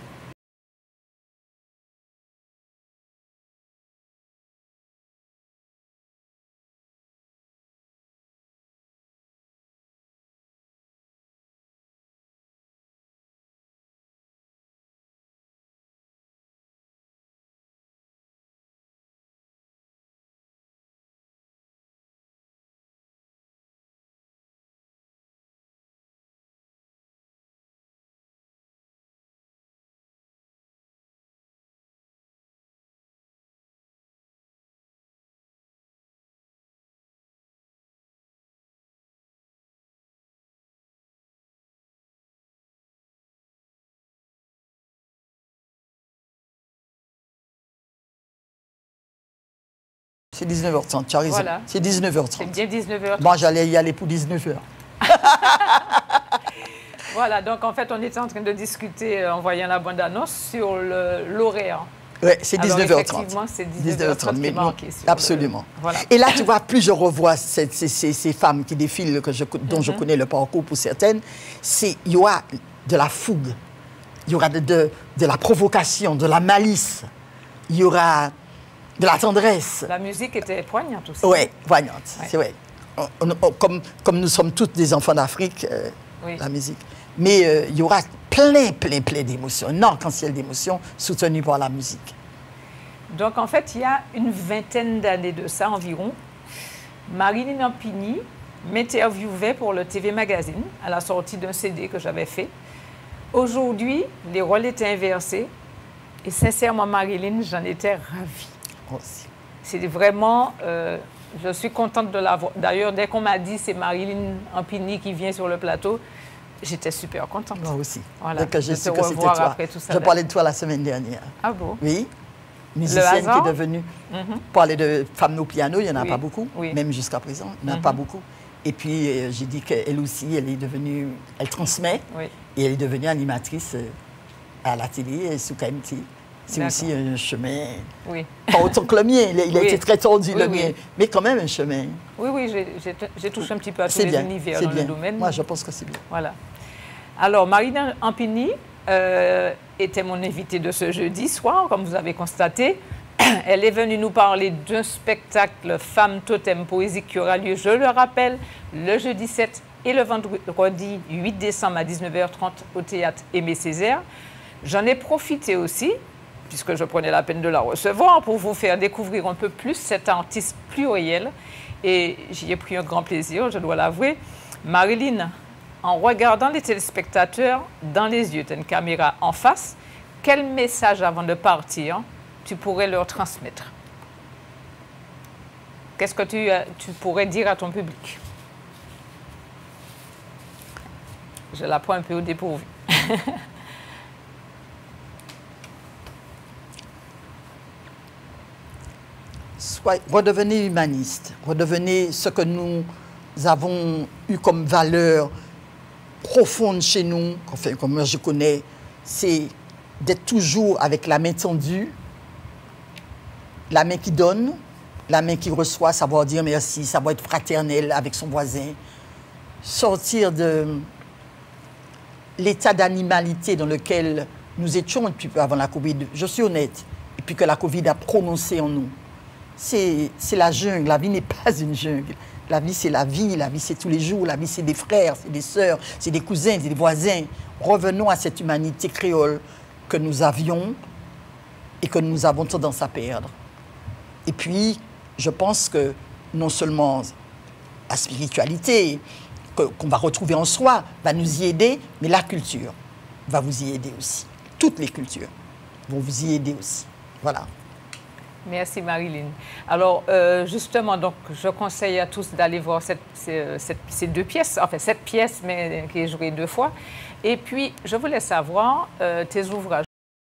C'est dix-neuf heures trente, tu as raison. Voilà. C'est dix-neuf heures trente. C'est bien dix-neuf heures trente. Moi, j'allais y aller pour dix-neuf heures. Voilà, donc en fait, on était en train de discuter, en voyant la bande-annonce, sur le lauréat. Oui, c'est dix-neuf heures trente. Effectivement, c'est dix-neuf heures trente qui marqué. Absolument. Le... Voilà. Et là, tu vois, plus je revois ces, ces, ces, ces femmes qui défilent, que je, dont mm-hmm. je connais le parcours pour certaines, il y aura de la fougue, il y aura de, de, de la provocation, de la malice, il y aura de la tendresse. La musique était poignante aussi. Oui, poignante, ouais. C'est vrai. On, on, comme, comme nous sommes tous des enfants d'Afrique, euh, oui. la musique. Mais euh, il y aura plein, plein, plein d'émotions, un arc-en-ciel d'émotions soutenues par la musique. Donc, en fait, il y a une vingtaine d'années de ça environ, Marilyn Ampigny m'interviewait pour le T V Magazine à la sortie d'un C D que j'avais fait. Aujourd'hui, les rôles étaient inversés. Et sincèrement, Marilyn, j'en étais ravie. Aussi. C'est vraiment... Euh, je suis contente de la voir. D'ailleurs, dès qu'on m'a dit c'est Marilyn Ampigny qui vient sur le plateau, j'étais super contente. Moi aussi. Voilà, que j'ai su que c'était toi. Après tout ça, je parlais de toi la semaine dernière. Ah bon? Oui. Musicienne qui est devenue... Mm-hmm. Parler de femmes au piano, il n'y en a oui. pas beaucoup, oui. même jusqu'à présent, il n'y en a mm-hmm. pas beaucoup. Et puis, euh, j'ai dit qu'elle aussi, elle est devenue... Elle transmet oui. et elle est devenue animatrice euh, à la télé, sous K M T. C'est aussi un chemin, oui. pas autant que le mien, il a, il a oui. été très tordu, oui, le oui. mien, mais quand même un chemin. Oui, oui, j'ai touché un petit peu à tous les bien, univers dans bien. le domaine. Moi, je pense que c'est bien. Voilà. Alors, Marilyn Ampigny euh, était mon invitée de ce jeudi soir, comme vous avez constaté. Elle est venue nous parler d'un spectacle Femme Totem Poésique qui aura lieu, je le rappelle, le jeudi sept et le vendredi huit décembre à dix-neuf heures trente au théâtre Aimé Césaire. J'en ai profité aussi puisque je prenais la peine de la recevoir, pour vous faire découvrir un peu plus cet artiste pluriel. Et j'y ai pris un grand plaisir, je dois l'avouer. Marilyn, en regardant les téléspectateurs dans les yeux, tu as une caméra en face, quel message avant de partir tu pourrais leur transmettre? Qu'est-ce que tu, tu pourrais dire à ton public? Je la prends un peu au dépourvu. Soit, redevenez humaniste, redevenez ce que nous avons eu comme valeur profonde chez nous, enfin, comme moi je connais, c'est d'être toujours avec la main tendue, la main qui donne, la main qui reçoit, savoir dire merci, savoir être fraternel avec son voisin, sortir de l'état d'animalité dans lequel nous étions un petit peu avant la Covid. Je suis honnête, et puis que la Covid a prononcé en nous. C'est la jungle, la vie n'est pas une jungle. La vie, c'est la vie, la vie, c'est tous les jours, la vie, c'est des frères, c'est des sœurs, c'est des cousins, c'est des voisins. Revenons à cette humanité créole que nous avions et que nous avons tendance à perdre. Et puis, je pense que non seulement la spiritualité qu'on va retrouver en soi va nous y aider, mais la culture va vous y aider aussi. Toutes les cultures vont vous y aider aussi. Voilà. Merci Marilyn. Alors euh, justement, donc, je conseille à tous d'aller voir cette, cette, ces deux pièces, enfin cette pièce mais qui est jouée deux fois. Et puis, je voulais savoir euh, tes ouvrages.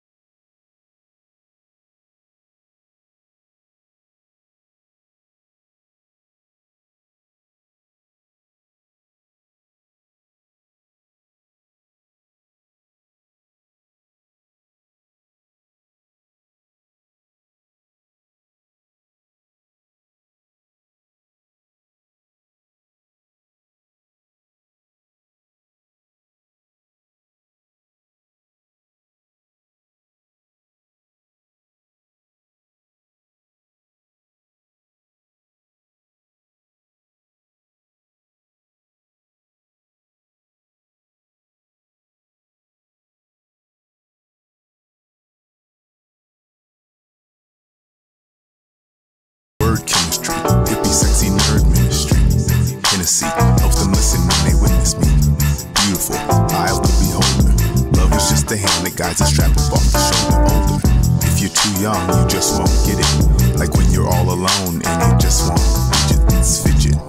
Chemistry, hippie, sexy nerd ministry. Hennessy helps them listen when they witness me. Beautiful, eye of the beholder. Love is just the hand that guides a strap up off the shoulder. Older, if you're too young, you just won't get it. Like when you're all alone and you just want fidget, fidget.